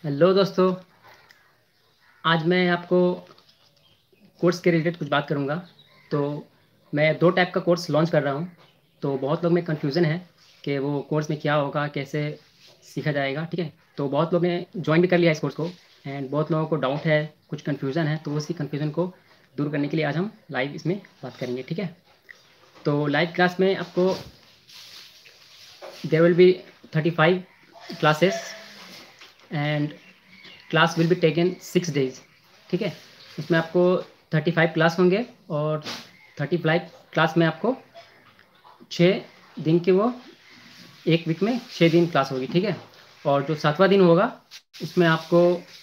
Hello दोस्तों। आज मैं आपको कोर्स के रिलेटेड कुछ बात करूंगा। तो मैं दो टाइप का कोर्स लॉन्च कर रहा हूं। तो बहुत लोग में कन्फ्यूज़न है कि वो कोर्स में क्या होगा, कैसे सीखा जाएगा। ठीक है, तो बहुत लोग ने ज्वाइन भी कर लिया इस कोर्स को एंड बहुत लोगों को डाउट है, कुछ कन्फ्यूज़न है। तो उसी कन्फ्यूज़न को दूर करने के लिए आज हम लाइव इसमें बात करेंगे। ठीक है, तो लाइव क्लास में आपको there will be 35 classes and class will be taken 6 days। ठीक है, उसमें आपको 35 क्लास होंगे और 35 क्लास में आपको 6 दिन की वो एक वीक में 6 दिन क्लास होगी। ठीक है, और जो 7वां दिन होगा उसमें आपको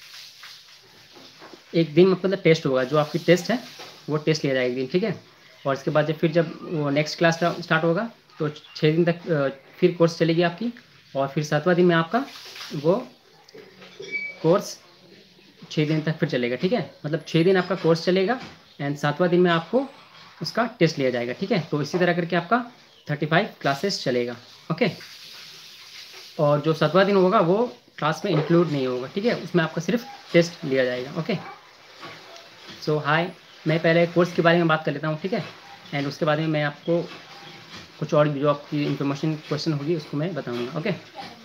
एक दिन मतलब टेस्ट होगा। जो आपकी टेस्ट है वो टेस्ट लिया जाएगा एक दिन। ठीक है, और इसके बाद जब वो नेक्स्ट क्लास स्टार्ट होगा तो 6 दिन तक फिर कोर्स चलेगी आपकी। और फिर 7वां दिन में आपका वो कोर्स 6 दिन तक फिर चलेगा। ठीक है, मतलब 6 दिन आपका कोर्स चलेगा एंड 7वां दिन में आपको उसका टेस्ट लिया जाएगा। ठीक है, तो इसी तरह करके आपका 35 क्लासेस चलेगा। ओके, और जो 7वां दिन होगा वो क्लास में इंक्लूड नहीं होगा। ठीक है, उसमें आपका सिर्फ टेस्ट लिया जाएगा। ओके, सो हाय, मैं पहले कोर्स के बारे में बात कर लेता हूँ। ठीक है, एंड उसके बाद में मैं आपको कुछ और जो आपकी इन्फॉर्मेशन क्वेश्चन होगी उसको मैं बताऊँगा। ओके,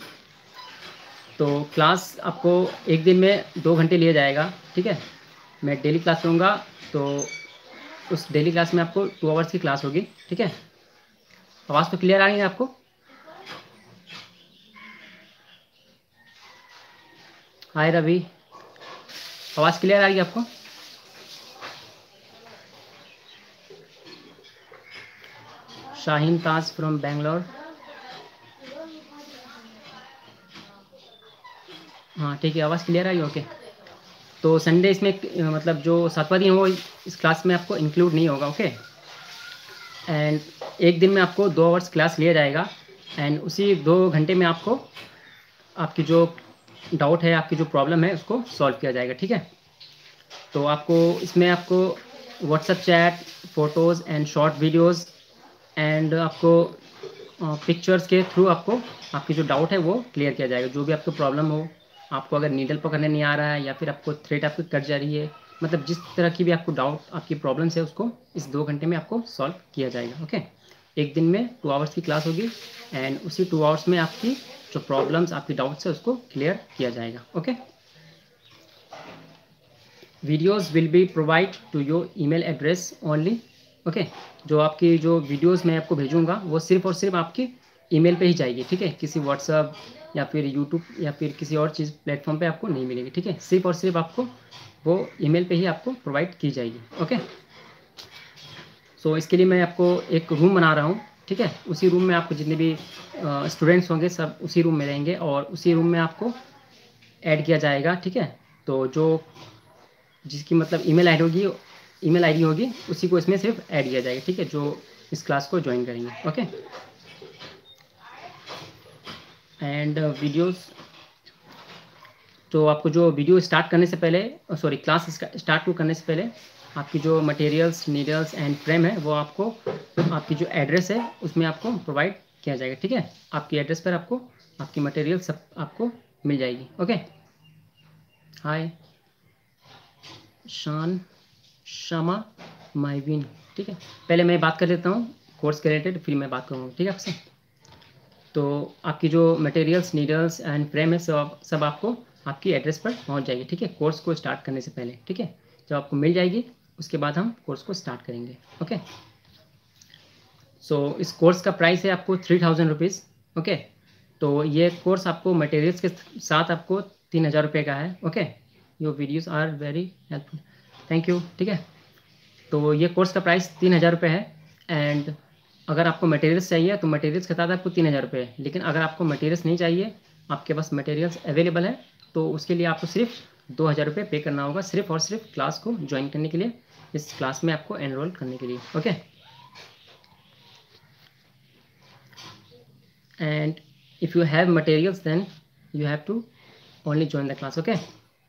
तो क्लास आपको एक दिन में 2 घंटे लिया जाएगा। ठीक है, मैं डेली क्लास लूँगा। तो उस डेली क्लास में आपको 2 आवर्स की क्लास होगी। ठीक है, आवाज़ तो क्लियर आ रही है आपको? हाय रवि, आवाज़ क्लियर आ रही है आपको? शाहीन ताज फ्रॉम बेंगलोर। हाँ ठीक है, आवाज़ क्लियर आ रही है। ओके, तो संडे इसमें मतलब जो 7वां दिन हो इस क्लास में आपको इंक्लूड नहीं होगा। ओके, एंड एक दिन में आपको 2 आवर्स क्लास लिया जाएगा एंड उसी 2 घंटे में आपको आपकी जो डाउट है, आपकी जो प्रॉब्लम है उसको सॉल्व किया जाएगा। ठीक है, तो आपको इसमें आपको WhatsApp chat, photos and short videos and आपको पिक्चर्स के थ्रू आपको आपकी जो डाउट है वो क्लियर किया जाएगा। जो भी आपको प्रॉब्लम हो, आपको अगर नीडल पकड़ने नहीं आ रहा है या फिर आपको थ्रेड आपकी कट जा रही है, मतलब जिस तरह की भी आपको डाउट, आपकी प्रॉब्लम्स है, उसको इस 2 घंटे में आपको सॉल्व किया जाएगा। ओके, एक दिन में 2 आवर्स की क्लास होगी एंड उसी 2 आवर्स में आपकी जो प्रॉब्लम्स, आपकी डाउट्स है उसको क्लियर किया जाएगा। Okay, videos will be provide to your email address only. Okay, जो आपकी जो वीडियोज़ मैं आपको भेजूँगा वो सिर्फ और सिर्फ आपकी ईमेल पे ही जाएगी। ठीक है, किसी व्हाट्सअप या फिर यूट्यूब या फिर किसी और चीज़ प्लेटफॉर्म पे आपको नहीं मिलेगी। ठीक है, सिर्फ और सिर्फ आपको वो ईमेल पे ही आपको प्रोवाइड की जाएगी। ओके, सो इसके लिए मैं आपको एक रूम बना रहा हूँ। ठीक है, उसी रूम में आपको जितने भी स्टूडेंट्स होंगे सब उसी रूम में रहेंगे और उसी रूम में आपको ऐड किया जाएगा। ठीक है, तो जो जिसकी मतलब ईमेल आईडी होगी उसी को इसमें सिर्फ ऐड किया जाएगा। ठीक है, जो इस क्लास को ज्वाइन करेंगे। ओके, एंड वीडियोस, तो आपको जो वीडियो स्टार्ट करने से पहले, सॉरी, क्लास स्टार्ट को करने से पहले आपकी जो मटेरियल्स, नीडल्स एंड फ्रेम है वो आपको आपकी जो एड्रेस है उसमें आपको प्रोवाइड किया जाएगा। ठीक है, आपकी एड्रेस पर आपको आपकी मटेरियल सब आपको मिल जाएगी। ओके, हाय शान शमा माइविन। ठीक है, पहले मैं बात कर लेता हूँ कोर्स के रिलेटेड, फिर मैं बात करूँगा। ठीक है आपसे, तो आपकी जो मटेरियल्स, नीडल्स एंड फ्रेम है सब आपको आपकी एड्रेस पर पहुँच जाएगी। ठीक है, कोर्स को स्टार्ट करने से पहले। ठीक है, जब आपको मिल जाएगी उसके बाद हम कोर्स को स्टार्ट करेंगे। ओके, सो इस कोर्स का प्राइस है आपको 3000 रुपीज़। ओके, तो ये कोर्स आपको मटेरियल्स के साथ आपको 3000 रुपये का है। Okay, your videos are very helpful, thank you. ठीक है, तो ये कोर्स का प्राइस 3000 रुपये है एंड अगर आपको मटेरियल्स चाहिए तो मटेरियल्स के साथ आपको 3000 रुपये है। लेकिन अगर आपको मटेरियल्स नहीं चाहिए, आपके पास मटेरियल्स अवेलेबल है, तो उसके लिए आपको सिर्फ 2000 रुपये पे करना होगा, सिर्फ और सिर्फ क्लास को ज्वाइन करने के लिए, इस क्लास में आपको एनरोल करने के लिए। Okay, and if you have materials then you have to only join the class. Okay,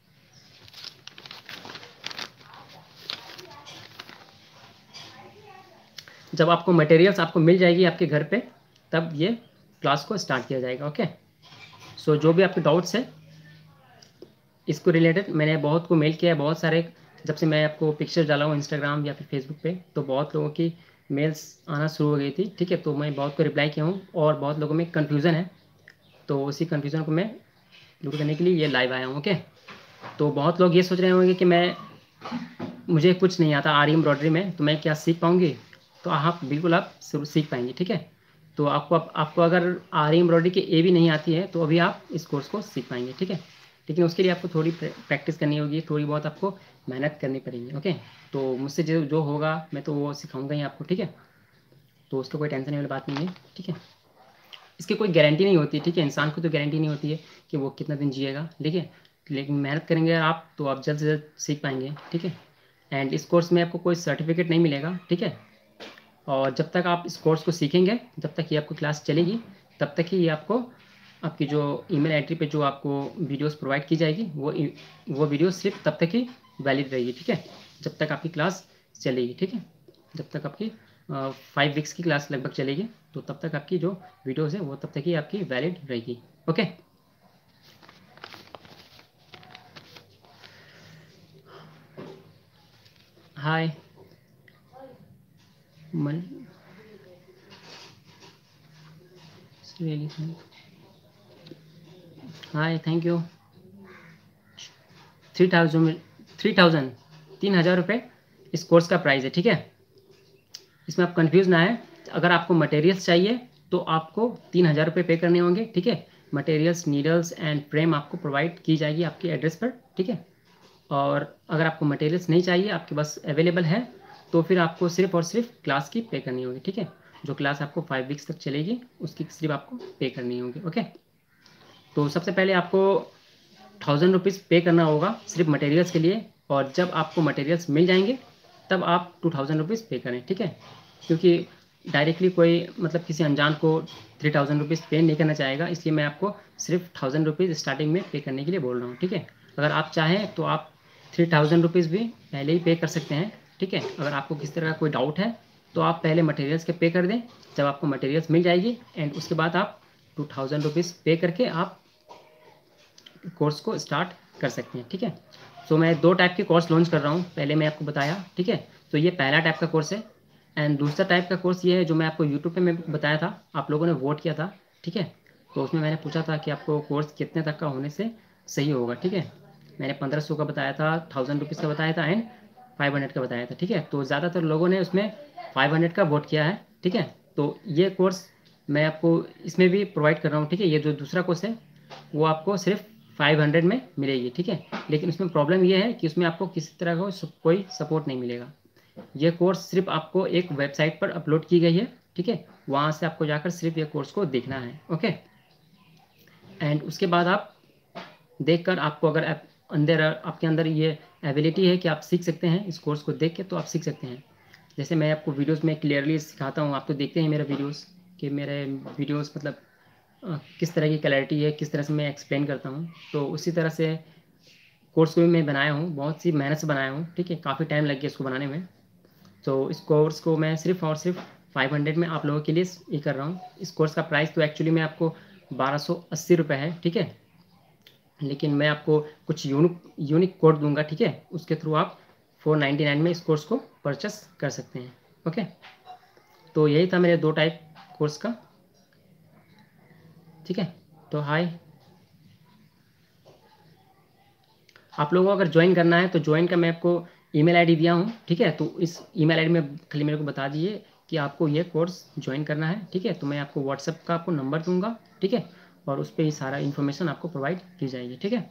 जब आपको मटेरियल्स आपको मिल जाएगी आपके घर पे, तब ये क्लास को स्टार्ट किया जाएगा। ओके, सो जो भी आपके डाउट्स है इसको रिलेटेड मैंने बहुत को मेल किया है, बहुत सारे, जब से मैं आपको पिक्चर डाला हूँ इंस्टाग्राम या फिर फेसबुक पे, तो बहुत लोगों की मेल्स आना शुरू हो गई थी, ठीक है। तो मैं बहुत को रिप्लाई किया हूँ और बहुत लोगों में कन्फ्यूज़न है, तो उसी कन्फ्यूज़न को मैं दूर करने के लिए ये लाइव आया हूँ। ओके, तो बहुत लोग ये सोच रहे होंगे कि मुझे कुछ नहीं आता आरी एम्ब्रॉयडरी में, तो मैं क्या सीख पाऊँगी? तो आप बिल्कुल आप सीख पाएंगे, ठीक है। तो आपको अगर आरी एम्ब्रॉयडरी की ए भी नहीं आती है तो अभी आप इस कोर्स को सीख पाएंगे, ठीक है। लेकिन उसके लिए आपको थोड़ी प्रैक्टिस करनी होगी, थोड़ी बहुत आपको मेहनत करनी पड़ेगी। ओके, तो मुझसे जो जो होगा मैं तो वो सिखाऊंगा ही आपको, ठीक है। तो उसका कोई टेंशन वाली बात नहीं है, ठीक है। इसकी कोई गारंटी नहीं होती, ठीक है। इंसान को तो गारंटी नहीं होती है कि वो कितना दिन जिएगा, ठीक है। लेकिन मेहनत करेंगे आप तो आप जल्द से जल्द सीख पाएंगे, ठीक है। एंड इस कोर्स में आपको कोई सर्टिफिकेट नहीं मिलेगा, ठीक है। और जब तक आप इस कोर्स को सीखेंगे, जब तक ये आपको क्लास चलेगी, तब तक ही ये आपको आपकी जो ईमेल आईडी पे जो आपको वीडियोस प्रोवाइड की जाएगी, वो वीडियो सिर्फ तब तक ही वैलिड रहेगी, ठीक है। जब तक आपकी क्लास चलेगी, ठीक है। जब तक आपकी 5 वीक्स की क्लास लगभग चलेगी, तो तब तक आपकी जो वीडियोस है वो तब तक ही आपकी वैलिड रहेगी। ओके, हाय मन हाय, थैंक यू। 3000 3,000 रुपये इस कोर्स का प्राइस है, ठीक है। इसमें आप कंफ्यूज ना है। अगर आपको मटेरियल्स चाहिए तो आपको 3,000 रुपये पे करने होंगे, ठीक है। मटेरियल्स, नीडल्स एंड फ्रेम आपको प्रोवाइड की जाएगी आपके एड्रेस पर, ठीक है। और अगर आपको मटेरियल्स नहीं चाहिए, आपके पास अवेलेबल है, तो फिर आपको सिर्फ और सिर्फ क्लास की पे करनी होगी, ठीक है। जो क्लास आपको 5 वीक्स तक चलेगी उसकी सिर्फ आपको पे करनी होगी। ओके, तो सबसे पहले आपको 1,000 रुपीज़ पे करना होगा सिर्फ मटेरियल्स के लिए, और जब आपको मटेरियल्स मिल जाएंगे तब आप 2,000 रुपीज़ पे करें, ठीक है। क्योंकि डायरेक्टली कोई मतलब किसी अनजान को 3,000 रुपीज़ पे नहीं करना चाहेगा, इसलिए मैं आपको सिर्फ 1,000 रुपीज़ स्टार्टिंग में पे करने के लिए बोल रहा हूँ, ठीक है। अगर आप चाहें तो आप 3,000 रुपीज़ भी पहले ही पे कर सकते हैं, ठीक है। अगर आपको किसी तरह का कोई डाउट है तो आप पहले मटेरियल्स के पे कर दें, जब आपको मटेरियल्स मिल जाएगी एंड उसके बाद आप 2,000 रुपीज़ पे करके आप कोर्स को स्टार्ट कर सकते हैं, ठीक है। सो मैं 2 टाइप के कोर्स लॉन्च कर रहा हूँ, पहले मैं आपको बताया, ठीक है। तो ये पहला टाइप का कोर्स है, एंड दूसरा टाइप का कोर्स ये है जो मैं आपको यूट्यूब पे मैं बताया था, आप लोगों ने वोट किया था, ठीक है। तो उसमें मैंने पूछा था कि आपको कोर्स कितने तक का होने से सही होगा, ठीक है। मैंने 1,500 का बताया था, 1,000 रुपीज़ का बताया था एंड 500 का बताया था, ठीक है। तो ज़्यादातर लोगों ने उसमें 500 का वोट किया है, ठीक है। तो ये कोर्स मैं आपको इसमें भी प्रोवाइड कर रहा हूँ, ठीक है। ये जो दूसरा कोर्स है वो आपको सिर्फ 500 में मिलेगी, ठीक है। लेकिन उसमें प्रॉब्लम ये है कि उसमें आपको किसी तरह का कोई सपोर्ट नहीं मिलेगा। ये कोर्स सिर्फ आपको एक वेबसाइट पर अपलोड की गई है, ठीक है। वहाँ से आपको जाकर सिर्फ ये कोर्स को देखना है, ओके। एंड उसके बाद आप देखकर आपको अगर अंदर आपके अंदर ये एबिलिटी है कि आप सीख सकते हैं इस कोर्स को देख के, तो आप सीख सकते हैं। जैसे मैं आपको वीडियोस में क्लियरली सिखाता हूँ, आप तो देखते हैं मेरे वीडियोस, कि मेरे वीडियोस मतलब किस तरह की क्लैरिटी है, किस तरह से मैं एक्सप्लेन करता हूँ, तो उसी तरह से कोर्स को भी मैं बनाया हूँ, बहुत सी मेहनत से बनाया हूँ, ठीक है। काफ़ी टाइम लग गया इसको बनाने में। तो इस कोर्स को मैं सिर्फ और सिर्फ 500 में आप लोगों के लिए ये कर रहा हूँ। इस कोर्स का प्राइस तो एक्चुअली में आपको 1,280 रुपये है, ठीक है। लेकिन मैं आपको कुछ यूनिक कोड दूंगा, ठीक है। उसके थ्रू आप 499 में इस कोर्स को परचेस कर सकते हैं, ओके। तो यही था मेरे 2 टाइप कोर्स का, ठीक है। तो हाय, आप लोगों को अगर ज्वाइन करना है तो ज्वाइन का मैं आपको ईमेल आईडी दिया हूँ, ठीक है। तो इस ईमेल आईडी में खाली मेरे को बता दीजिए कि आपको ये कोर्स ज्वाइन करना है, ठीक है। तो मैं आपको व्हाट्सएप का आपको नंबर दूंगा, ठीक है। और उस पर ही सारा इन्फॉर्मेशन आपको प्रोवाइड की जाएगी, ठीक है।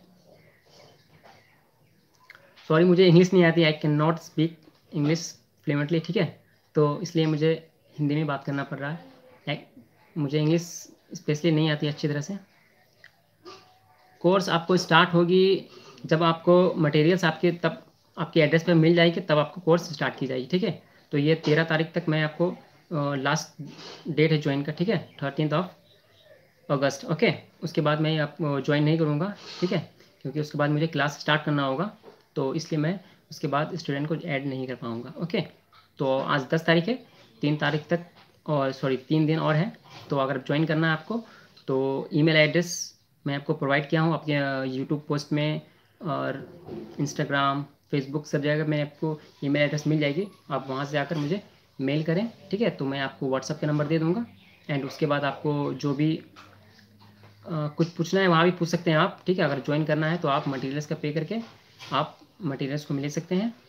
सॉरी, मुझे इंग्लिश नहीं आती, I can not speak English fluently, ठीक है। तो इसलिए मुझे हिंदी में बात करना पड़ रहा है, मुझे इंग्लिश स्पेशली नहीं आती अच्छी तरह से। कोर्स आपको स्टार्ट होगी जब आपको मटेरियल्स आपके तब आपके एड्रेस पे मिल जाएगी, तब आपको कोर्स स्टार्ट की जाएगी, ठीक है। तो ये 13 तारीख तक मैं आपको लास्ट डेट है ज्वाइन का, ठीक है, 13 अगस्त, ओके। उसके बाद मैं आप ज्वाइन नहीं करूँगा, ठीक है, क्योंकि उसके बाद मुझे क्लास स्टार्ट करना होगा, तो इसलिए मैं उसके बाद स्टूडेंट को ऐड नहीं कर पाऊँगा, ओके। तो आज 10 तारीख है, 3 तारीख तक, और सॉरी 3 दिन और है। तो अगर ज्वाइन करना है आपको तो ईमेल एड्रेस मैं आपको प्रोवाइड किया हूँ आपके यूट्यूब पोस्ट में, और इंस्टाग्राम, फेसबुक, सब जगह मैं आपको ईमेल एड्रेस मिल जाएगी। आप वहाँ से आकर मुझे मेल करें, ठीक है। तो मैं आपको व्हाट्सअप का नंबर दे दूँगा। एंड उसके बाद आपको जो भी कुछ पूछना है वहाँ भी पूछ सकते हैं आप, ठीक है। अगर ज्वाइन करना है तो आप मटेरियल्स का पे करके आप मटेरियल्स को ले सकते हैं,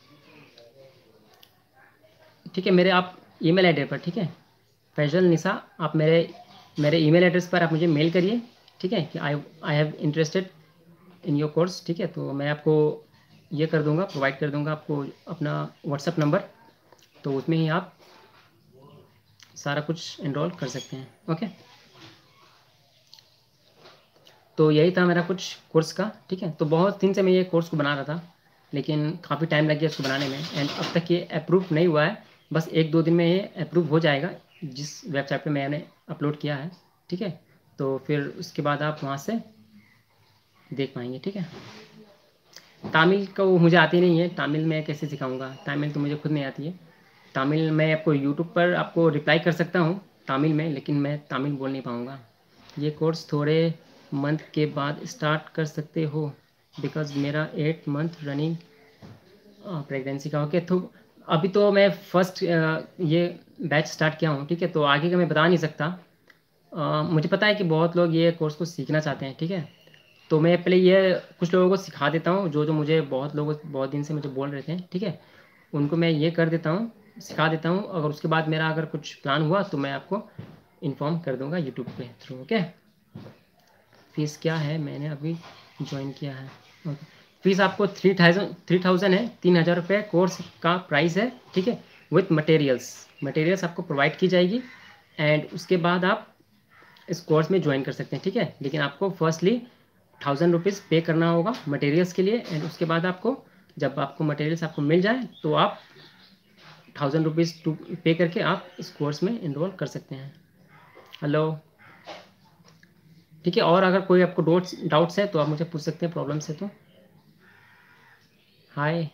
ठीक है। मेरे आप ईमेल आईडी पर, ठीक है, फैजल निसा, आप मेरे मेरे ईमेल एड्रेस पर आप मुझे मेल करिए, ठीक है, कि I have interested in your course, ठीक है। तो मैं आपको ये कर दूंगा, प्रोवाइड कर दूंगा आपको अपना व्हाट्सअप नंबर। तो उसमें ही आप सारा कुछ इनरोल कर सकते हैं, ओके। तो यही था मेरा कुछ कोर्स का, ठीक है। तो बहुत दिन से मैं ये कोर्स को बना रहा था, लेकिन काफ़ी टाइम लग गया इसको बनाने में। एंड अब तक ये अप्रूव नहीं हुआ है, बस 1-2 दिन में ये अप्रूव हो जाएगा जिस वेबसाइट पे मैंने अपलोड किया है, ठीक है। तो फिर उसके बाद आप वहाँ से देख पाएंगे, ठीक है। तमिल को मुझे आती नहीं है, तमिल मैं कैसे सिखाऊंगा, तमिल तो मुझे खुद नहीं आती है। तमिल मैं आपको यूट्यूब पर आपको रिप्लाई कर सकता हूँ तमिल में, लेकिन मैं तमिल बोल नहीं पाऊँगा। ये कोर्स थोड़े मंथ के बाद स्टार्ट कर सकते हो, बिकॉज मेरा 8 मंथ रनिंग प्रेगनेंसी का, ओके। तो अभी तो मैं फर्स्ट ये बैच स्टार्ट किया हूँ, ठीक है। तो आगे का मैं बता नहीं सकता। मुझे पता है कि बहुत लोग ये कोर्स को सीखना चाहते हैं, ठीक है। तो मैं पहले ये कुछ लोगों को सिखा देता हूँ, जो जो मुझे बहुत लोग बहुत दिन से मुझे बोल रहे थे, ठीक है। उनको मैं ये कर देता हूँ, सिखा देता हूँ। अगर उसके बाद मेरा अगर कुछ प्लान हुआ तो मैं आपको इन्फॉर्म कर दूंगा यूट्यूब पे थ्रू, ओके। फीस क्या है, मैंने अभी ज्वाइन किया है, ओके। फीस आपको 3000 है, 3000 रुपये कोर्स का प्राइस है, ठीक है। विथ मटेरियल्स, मटेरियल्स आपको प्रोवाइड की जाएगी। एंड उसके बाद आप इस कोर्स में ज्वाइन कर सकते हैं, ठीक है। लेकिन आपको फर्स्टली 1000 रुपीज़ पे करना होगा मटेरियल्स के लिए। एंड उसके बाद आपको, जब आपको मटेरियल्स आपको मिल जाए तो आप 1000 रुपीज़ टू पे करके आप इस कोर्स में इनरोल कर सकते हैं। हेलो, ठीक है। और अगर कोई आपको डाउट्स है तो आप मुझे पूछ सकते हैं, प्रॉब्लम्स है तो। Hi,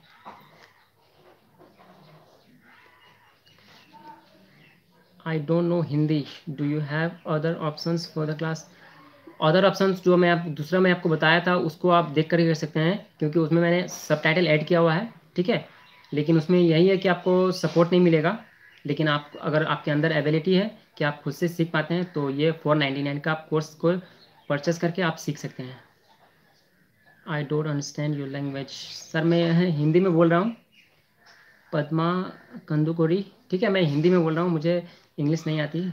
I don't know Hindi, do you have other options for the class. Other options जो मैं आप दूसरा मैं आपको बताया था उसको आप देख कर ही कर सकते हैं, क्योंकि उसमें मैंने सबटाइटल ऐड किया हुआ है, ठीक है। लेकिन उसमें यही है कि आपको सपोर्ट नहीं मिलेगा। लेकिन आप, अगर आपके अंदर एबिलिटी है कि आप खुद से सीख पाते हैं, तो ये 499 का आप कोर्स को परचेस करके आप सीख सकते हैं। I don't understand your language, sir मैं हिंदी में बोल रहा हूँ। पद्मा कंदुकोरी, ठीक है, मैं हिंदी में बोल रहा हूँ, मुझे इंग्लिश नहीं आती।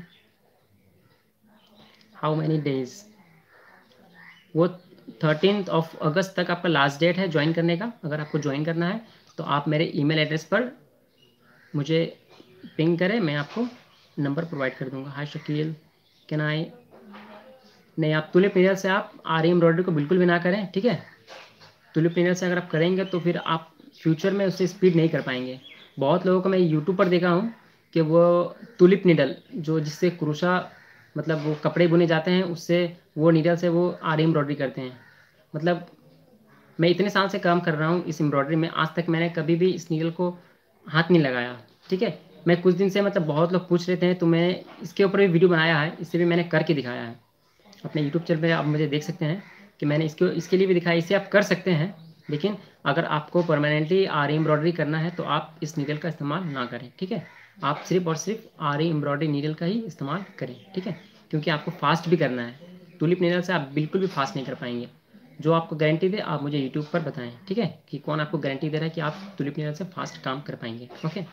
हाउ मैनी डेज, वो 13 अगस्त तक आपका लास्ट डेट है ज्वाइन करने का। अगर आपको ज्वाइन करना है तो आप मेरे ईमेल एड्रेस पर मुझे पिंग करें, मैं आपको नंबर प्रोवाइड कर दूंगा। हाय शकील, कैन आई, नहीं, आप तुलिप नीडल से आप आरी एम्ब्रॉयडरी को बिल्कुल भी ना करें, ठीक है। तुलिप नीडल से अगर आप करेंगे तो फिर आप फ्यूचर में उससे स्पीड नहीं कर पाएंगे। बहुत लोगों को मैं यूट्यूब पर देखा हूँ कि वो तुलिप नीडल, जो जिससे क्रूशा, मतलब वो कपड़े बुने जाते हैं, उससे वो नीडल से वो आरी एम्ब्रॉयडरी करते हैं। मतलब मैं इतने साल से काम कर रहा हूँ इस एम्ब्रॉयडरी में, आज तक मैंने कभी भी इस नीडल को हाथ नहीं लगाया, ठीक है। मैं कुछ दिन से, मतलब बहुत लोग पूछ रहे थे, तो मैं इसके ऊपर भी वीडियो बनाया है, इससे भी मैंने करके दिखाया है अपने यूट्यूब चैनल पे। आप मुझे देख सकते हैं कि मैंने इसके लिए भी दिखाया। इसे आप कर सकते हैं, लेकिन अगर आपको परमानेंटली आरी एम्ब्रॉयडरी करना है तो आप इस नीडल का इस्तेमाल ना करें, ठीक है। आप सिर्फ और सिर्फ आरी एम्ब्रॉयडरी नीडल का ही इस्तेमाल करें, ठीक है। क्योंकि आपको फास्ट भी करना है, टूलिप नीडल से आप बिल्कुल भी फास्ट नहीं कर पाएंगे। जो आपको गारंटी दे आप मुझे यूट्यूब पर बताएं, ठीक है, कि कौन आपको गारंटी दे रहा है कि आप टूलिप नीडल से फास्ट काम कर पाएंगे, ओके।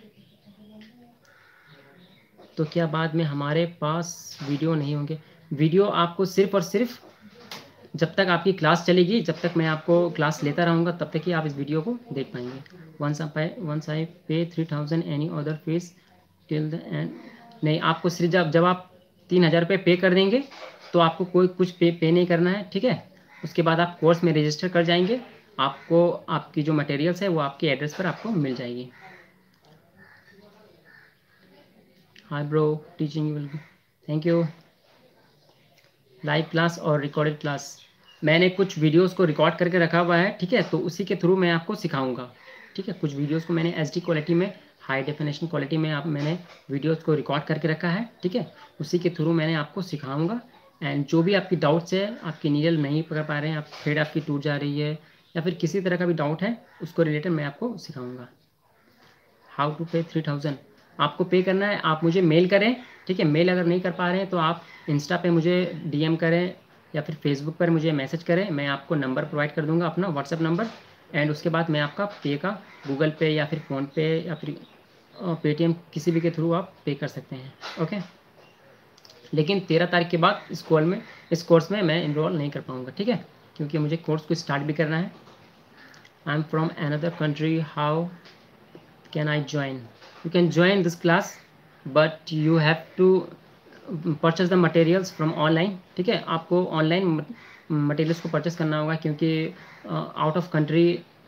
तो क्या बाद में हमारे पास वीडियो नहीं होंगे, वीडियो आपको सिर्फ और सिर्फ जब तक आपकी क्लास चलेगी, जब तक मैं आपको क्लास लेता रहूँगा, तब तक ही आप इस वीडियो को देख पाएंगे। Once I pay 3000 any other fees till the end, नहीं, आपको सिर्फ जब आप 3000 रुपये पे कर देंगे तो आपको कोई कुछ पे नहीं करना है, ठीक है। उसके बाद आप कोर्स में रजिस्टर कर जाएंगे, आपको आपकी जो मटेरियल्स है वो आपके एड्रेस पर आपको मिल जाएगी। Hi bro, teaching you will, thank you. Live class और रिकॉर्डेड क्लास, मैंने कुछ वीडियोस को रिकॉर्ड करके रखा हुआ है, ठीक है। तो उसी के थ्रू मैं आपको सिखाऊंगा, ठीक है। कुछ वीडियोस को मैंने एचडी क्वालिटी में, हाई डेफिनेशन क्वालिटी में मैंने वीडियोस को रिकॉर्ड करके रखा है, ठीक है। उसी के थ्रू मैंने आपको सिखाऊंगा। एंड जो भी आपकी डाउट्स है, आपकी नीडल नहीं पकड़ पा रहे हैं, आप थ्रेड आपकी टूट जा रही है, या फिर किसी तरह का भी डाउट है उसको रिलेटेड मैं आपको सिखाऊंगा। हाउ टू पे 3000 आपको पे करना है, आप मुझे मेल करें, ठीक है। मेल अगर नहीं कर पा रहे हैं तो आप इंस्टा पे मुझे डीएम करें या फिर फेसबुक पर मुझे मैसेज करें, मैं आपको नंबर प्रोवाइड कर दूंगा, अपना व्हाट्सअप नंबर। एंड उसके बाद मैं आपका पे का गूगल पे या फिर फ़ोनपे या फिर पेटीएम किसी भी के थ्रू आप पे कर सकते हैं, ओके। लेकिन 13 तारीख के बाद इस कोर्स में मैं इनरोल नहीं कर पाऊँगा, ठीक है, क्योंकि मुझे कोर्स को स्टार्ट भी करना है। I am from another country, how can I join? You can join this class, but you have to purchase the materials from online, ठीक है। आपको ऑनलाइन मटेरियल्स को परचेस करना होगा, क्योंकि आउट ऑफ कंट्री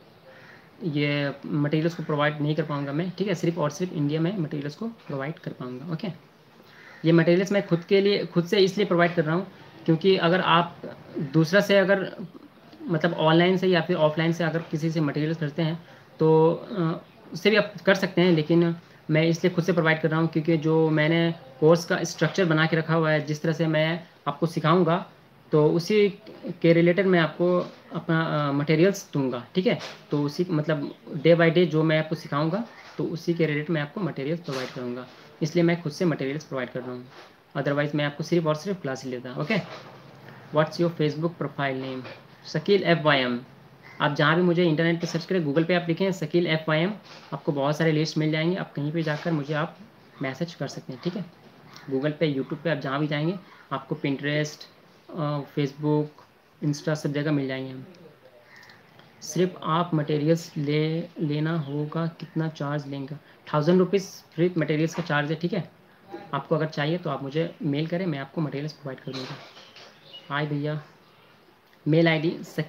ये मटेरियल्स को प्रोवाइड नहीं कर पाऊँगा मैं, ठीक है। सिर्फ और सिर्फ इंडिया में मटेरियल्स को प्रोवाइड कर पाऊँगा, ओके। ये मटेरियल्स मैं खुद से इसलिए प्रोवाइड कर रहा हूँ, क्योंकि अगर आप दूसरा से अगर मतलब ऑनलाइन से या फिर ऑफलाइन से अगर किसी से मटेरियल्स खरीदते हैं तो उससे भी आप कर सकते हैं, लेकिन मैं इसलिए खुद से प्रोवाइड कर रहा हूँ क्योंकि जो मैंने कोर्स का स्ट्रक्चर बना के रखा हुआ है, जिस तरह से मैं आपको सिखाऊंगा तो उसी के रिलेटेड मैं आपको अपना मटेरियल्स दूंगा, ठीक है। तो उसी मतलब डे बाय डे जो मैं आपको सिखाऊंगा तो उसी के रिलेटेड मैं आपको मटेरियल्स प्रोवाइड करूँगा, इसलिए मैं खुद से मटेरियल्स प्रोवाइड कर रहा हूँ। अदरवाइज़ मैं आपको सिर्फ और सिर्फ क्लास ही लेता, okay. What's your Facebook profile name? Shakeel FYM। आप जहाँ भी मुझे इंटरनेट पे सर्च करें, गूगल पे आप लिखें शकील FYM, आपको बहुत सारे लिस्ट मिल जाएंगे। आप कहीं पे जाकर मुझे आप मैसेज कर सकते हैं, ठीक है। गूगल पे, यूट्यूब पे, आप जहाँ भी जाएंगे आपको पिंटरेस्ट, फेसबुक, इंस्टा सब जगह मिल जाएंगे हम। सिर्फ आप मटेरियल्स लेना होगा, कितना चार्ज लेंगे? 1000 रुपीज़ फ्री मटेरियल्स का चार्ज है, ठीक है। आपको अगर चाहिए तो आप मुझे मेल करें, मैं आपको मटेरियल्स प्रोवाइड कर दूँगा। हाय भैया, मेल आईडी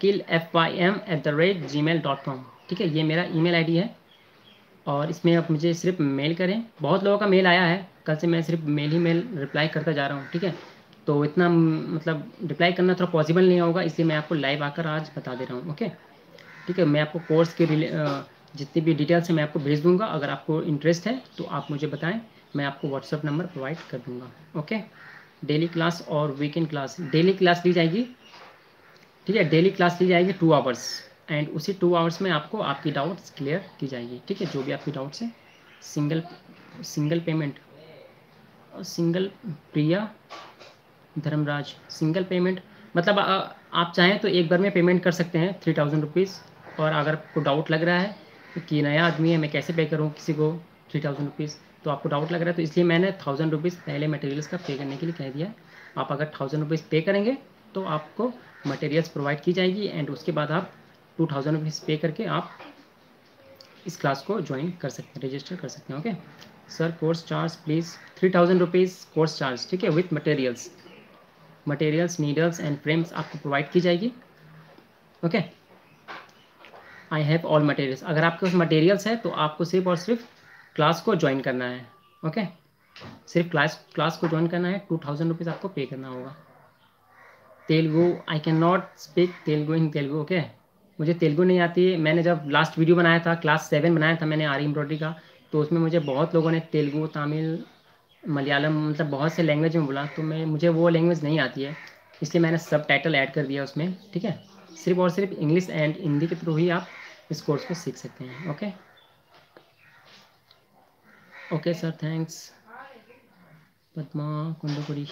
sakilfym@gmail.com, ठीक है। ये मेरा ईमेल आईडी है और इसमें आप मुझे सिर्फ मेल करें। बहुत लोगों का मेल आया है, कल से मैं सिर्फ मेल रिप्लाई करता जा रहा हूँ, ठीक है। तो इतना मतलब रिप्लाई करना थोड़ा पॉसिबल नहीं होगा, इसलिए मैं आपको लाइव आकर आज बता दे रहा हूँ, ओके। ठीक है, मैं आपको कोर्स के जितनी भी डिटेल्स है मैं आपको भेज दूंगा। अगर आपको इंटरेस्ट है तो आप मुझे बताएं, मैं आपको व्हाट्सअप नंबर प्रोवाइड कर दूंगा, ओके। डेली क्लास और वीकेंड क्लास, डेली क्लास ली जाएगी, ठीक है। डेली क्लास ली जाएगी 2 आवर्स, एंड उसी 2 आवर्स में आपको आपकी डाउट्स क्लियर की जाएगी, ठीक है। जो भी आपकी डाउट्स है, single single payment, single Priya Dharmaraj, single payment मतलब आप चाहें तो एक बार में पेमेंट कर सकते हैं 3000 रुपीज़। और अगर आपको डाउट लग रहा है कि नया आदमी है, मैं कैसे पे करूँ किसी को 3000 रुपीज़, तो आपको डाउट लग रहा है तो इसलिए मैंने 1000 रुपीज़ पहले मटेरियल्स का पे करने के लिए कह दिया है। आप अगर 1000 रुपीज़ पे करेंगे तो आपको मटेरियल्स प्रोवाइड की जाएगी, एंड उसके बाद आप 2000 रुपीज़ पे करके आप इस क्लास को ज्वाइन कर सकते हैं, रजिस्टर कर सकते हैं, okay. Sir course charge please, 3000 rupees course charge, ठीक है, with materials needles and frames आपको प्रोवाइड की जाएगी, okay. I have all materials, अगर आपके पास मटेरियल्स है तो आपको सिर्फ और सिर्फ क्लास को ज्वाइन करना है, ओके। सिर्फ क्लास को ज्वाइन करना है, 2000 रुपीज़ आपको पे करना होगा। Telugu, I can not speak Telugu in Telugu, okay. मुझे तेलुगु नहीं आती है। मैंने जब लास्ट वीडियो बनाया था, क्लास 7 बनाया था मैंने आरी एम्ब्रॉयडरी का, तो उसमें मुझे बहुत लोगों ने तेलुगु, तमिल, मलयालम मतलब बहुत से लैंग्वेज में बोला, तो मुझे वो लैंग्वेज नहीं आती है, इसलिए मैंने सब टाइटल ऐड कर दिया उसमें, ठीक है। सिर्फ और सिर्फ इंग्लिश एंड हिंदी के थ्रू ही आप इस कोर्स को सीख सकते हैं, okay. Okay sir, thanks. Padma Kundapuri,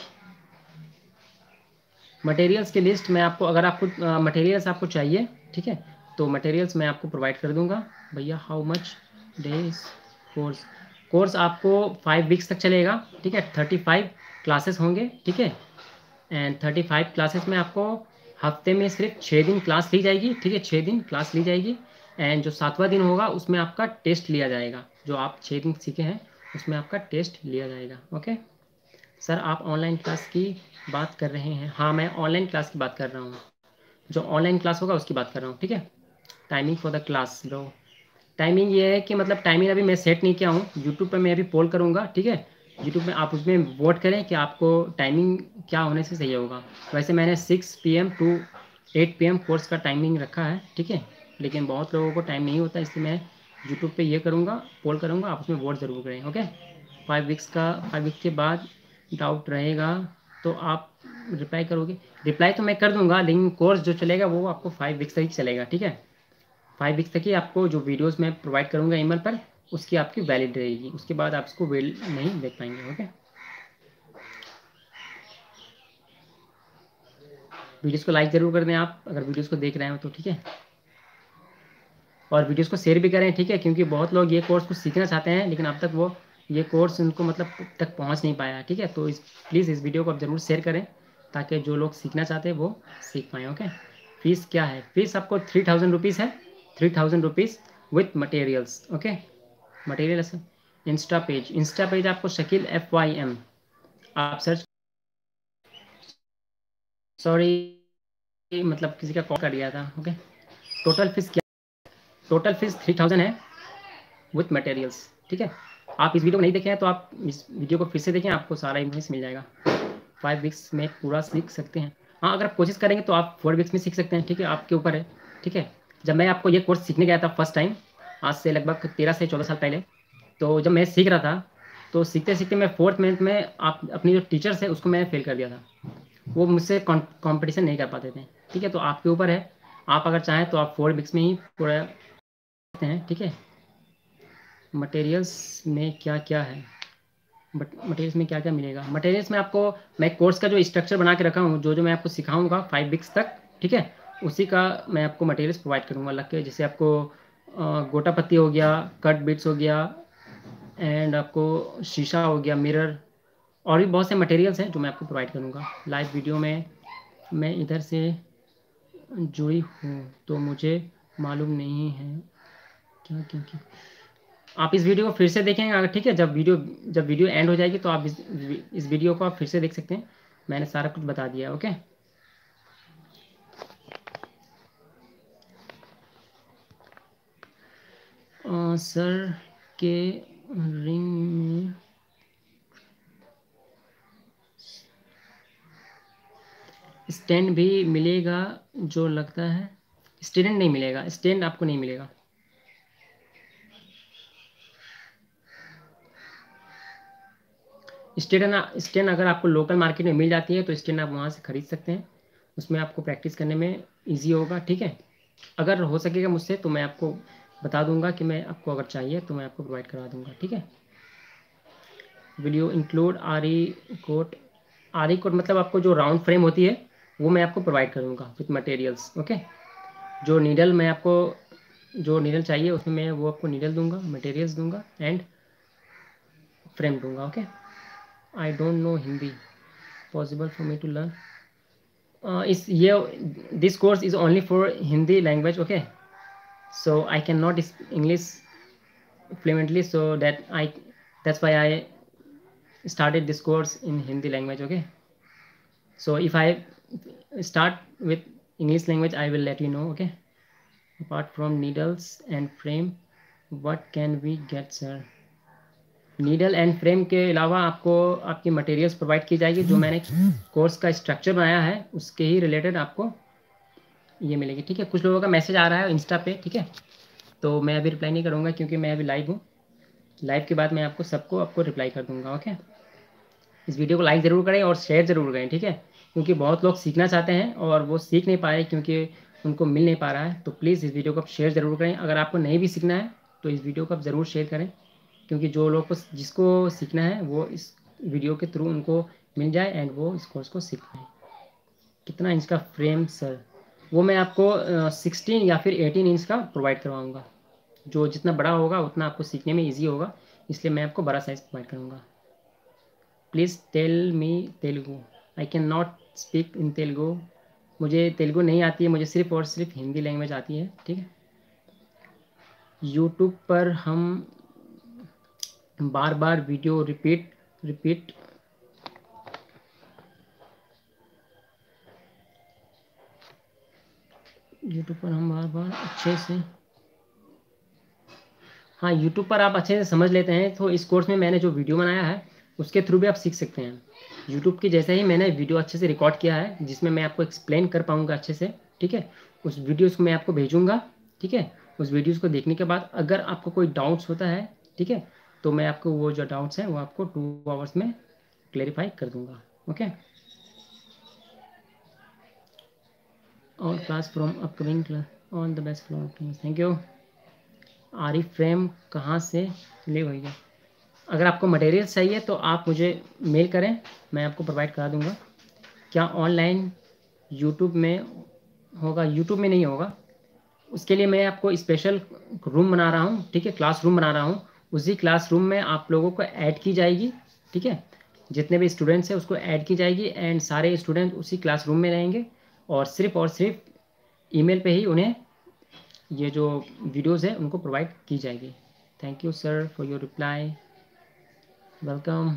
materials की लिस्ट मैं आपको, अगर आपको मटेरियल्स आपको चाहिए, ठीक है, तो मटेरियल्स मैं आपको प्रोवाइड कर दूंगा। भैया how much days course? Course आपको 5 वीक्स तक चलेगा, ठीक है। 35 क्लासेस होंगे, ठीक है। एंड 35 क्लासेस में आपको हफ्ते में सिर्फ 6 दिन क्लास ली जाएगी, ठीक है। 6 दिन क्लास ली जाएगी, एंड जो 7वां दिन होगा उसमें आपका टेस्ट लिया जाएगा। जो आप 6 दिन सीखे हैं उसमें आपका टेस्ट लिया जाएगा, ओके। सर आप ऑनलाइन क्लास की बात कर रहे हैं? हाँ, मैं ऑनलाइन क्लास की बात कर रहा हूँ, जो ऑनलाइन क्लास होगा उसकी बात कर रहा हूँ, ठीक है। Timing for the class bro, timing ये है कि मतलब टाइमिंग अभी मैं सेट नहीं किया हूँ। यूट्यूब पे मैं अभी पोल करूँगा, ठीक है। यूट्यूब में आप उसमें वोट करें कि आपको टाइमिंग क्या होने से सही होगा। वैसे मैंने 6 PM टू 8 PM कोर्स का टाइमिंग रखा है, ठीक है। लेकिन बहुत लोगों को टाइम नहीं होता, इसलिए मैं यूट्यूब पे ये करूँगा, पोल करूँगा, आप उसमें वोट ज़रूर करें, ओके। 5 वीक्स के बाद डाउट रहेगा तो आप रिप्लाई करोगे? रिप्लाई तो मैं कर दूंगा, लेकिन कोर्स जो चलेगा वो आपको 5 वीक्स तक ही चलेगा, ठीक है। 5 वीक्स तक ही आपको जो वीडियोस मैं प्रोवाइड करूँगा ईमेल पर उसकी आपकी वैलिड रहेगी, उसके बाद आप इसको नहीं देख पाएंगे। ओके, वीडियोस को लाइक ज़रूर कर दें आप अगर वीडियोस को देख रहे हैं तो, ठीक है, और वीडियोस को शेयर भी करें, ठीक है, क्योंकि बहुत लोग ये कोर्स कुछ सीखना चाहते हैं लेकिन अब तक वो ये कोर्स उनको मतलब तक पहुंच नहीं पाया, ठीक है। तो प्लीज़ इस वीडियो को आप ज़रूर शेयर करें ताकि जो लोग सीखना चाहते हैं वो सीख पाएँ। ओके, फीस क्या है? फीस आपको 3000 रुपीज़ है, 3000 rupees with materials. Okay, materials. Insta page आपको शकील FYM आप सर्च, सॉरी मतलब किसी का कॉल कर दिया था। ओके, टोटल फीस क्या? टोटल फीस 3000 है विथ मटेरियल्स, ठीक है। आप इस वीडियो को नहीं देखे हैं तो आप इस वीडियो को फिर से देखें, आपको सारा इन्फॉर्मेशन मिल जाएगा। 5 वीक्स में पूरा सीख सकते हैं। हाँ, अगर आप कोशिश करेंगे तो आप 4 वीक्स में सीख सकते हैं, ठीक है, आपके ऊपर है, ठीक है। जब मैं आपको ये कोर्स सीखने गया था फर्स्ट टाइम, आज से लगभग 13 से 14 साल पहले, तो जब मैं सीख रहा था तो सीखते सीखते मैं 4th मिनट में आप अपनी जो टीचर्स है उसको मैंने फेल कर दिया था। वो मुझसे कंपटीशन नहीं कर पाते थे, ठीक है। तो आपके ऊपर है, आप अगर चाहें तो आप 4 वीक्स में ही पूरा करते हैं, ठीक है। मटेरियल्स में क्या क्या है, बट मटेरियल्स में क्या क्या मिलेगा? मटेरियल्स में आपको मैं कोर्स का जो स्ट्रक्चर बना के रखा हूँ, जो जो मैं आपको सिखाऊंगा 5 वीक्स तक, ठीक है, उसी का मैं आपको मटेरियल्स प्रोवाइड करूँगा लग के। जैसे आपको गोटा पत्ती हो गया, कट बीट्स हो गया, एंड आपको शीशा हो गया, मिरर, और भी बहुत से मटेरियल्स हैं जो मैं आपको प्रोवाइड करूँगा लाइव वीडियो में। मैं इधर से जुड़ी हूँ तो मुझे मालूम नहीं है क्या क्योंकि आप इस वीडियो को फिर से देखेंगे अगर, ठीक है, जब वीडियो एंड हो जाएगी तो आप इस वीडियो को आप फिर से देख सकते हैं, मैंने सारा कुछ बता दिया है। ओके, सर के रिंग में स्टैंड भी मिलेगा जो लगता है? स्टैंड नहीं मिलेगा, स्टैंड आपको नहीं मिलेगा। स्टैंड अगर आपको लोकल मार्केट में मिल जाती है तो स्टैंड आप वहाँ से खरीद सकते हैं, उसमें आपको प्रैक्टिस करने में ईजी होगा, ठीक है। अगर हो सकेगा मुझसे तो मैं आपको बता दूंगा कि मैं आपको अगर चाहिए तो मैं आपको प्रोवाइड करवा दूंगा, ठीक है। वीडियो इंक्लूड आरी कोट मतलब आपको जो राउंड फ्रेम होती है वो मैं आपको प्रोवाइड करूँगा विथ मटेरियल्स। ओके, जो नीडल मैं आपको जो नीडल चाहिए उसमें मैं वो आपको नीडल दूंगा, मटेरियल्स दूंगा एंड फ्रेम दूंगा। Okay, I don't know Hindi, possible for me to learn इस ये this course is only for Hindi language. Okay, so I cannot speak English fluently, so that's why I started this course in Hindi language. Okay, so if I start with English language I will let you know. Okay, apart from needles and frame what can we get, sir? Needle and frame के अलावा आपको आपकी materials provide की जाएगी, जो मैंने course का structure बनाया है उसके ही रिलेटेड आपको ये मिलेगी, ठीक है। कुछ लोगों का मैसेज आ रहा है इंस्टा पे, ठीक है, तो मैं अभी रिप्लाई नहीं करूँगा क्योंकि मैं अभी लाइव हूँ। लाइव के बाद मैं आपको रिप्लाई कर दूंगा। ओके, इस वीडियो को लाइक ज़रूर करें और शेयर ज़रूर करें, ठीक है, क्योंकि बहुत लोग सीखना चाहते हैं और वो सीख नहीं पा रहे क्योंकि उनको मिल नहीं पा रहा है। तो प्लीज़ इस वीडियो को आप शेयर ज़रूर करें। अगर आपको नहीं भी सीखना है तो इस वीडियो को आप ज़रूर शेयर करें, क्योंकि जो लोग को जिसको सीखना है वो इस वीडियो के थ्रू उनको मिल जाए एंड वो इस कोर्स को सीख पाए। कितना इंच का फ्रेम, सर? वो मैं आपको 16 या फिर 18 इंच का प्रोवाइड करवाऊँगा। जो जितना बड़ा होगा उतना आपको सीखने में ईजी होगा, इसलिए मैं आपको बड़ा साइज़ प्रोवाइड करूँगा। Please tell me Telugu, I can not speak in Telugu, मुझे तेलुगु नहीं आती है, मुझे सिर्फ और सिर्फ हिंदी लैंग्वेज आती है, ठीक है। यूट्यूब पर हम बार बार वीडियो रिपीट यूट्यूब पर हम बार बार अच्छे से, हाँ, यूट्यूब पर आप अच्छे से समझ लेते हैं तो इस कोर्स में मैंने जो वीडियो बनाया है उसके थ्रू भी आप सीख सकते हैं। यूट्यूब की जैसे ही मैंने वीडियो अच्छे से रिकॉर्ड किया है जिसमें मैं आपको एक्सप्लेन कर पाऊँगा अच्छे से, ठीक है, उस वीडियोज़ को मैं आपको भेजूँगा, ठीक है। उस वीडियोज़ को देखने के बाद अगर आपको कोई डाउट्स होता है, ठीक है, तो मैं आपको वो जो डाउट्स हैं वो आपको 2 आवर्स में क्लेरिफाई कर दूँगा। ओके, और class from upcoming class on the best floor, thank you. Aari frame कहाँ से ले भैया? अगर आपको मटेरियल चाहिए तो आप मुझे मेल करें, मैं आपको प्रोवाइड करा दूंगा। क्या ऑनलाइन यूट्यूब में होगा? यूट्यूब में नहीं होगा, उसके लिए मैं आपको स्पेशल रूम बना रहा हूँ, ठीक है, क्लासरूम बना रहा हूँ। उसी क्लासरूम में आप लोगों को ऐड की जाएगी, ठीक है, जितने भी स्टूडेंट्स हैं उसको ऐड की जाएगी, एंड सारे स्टूडेंट उसी क्लासरूम में रहेंगे, और सिर्फ ईमेल पे ही उन्हें ये जो वीडियोज़ है उनको प्रोवाइड की जाएगी। Thank you sir for your reply, welcome.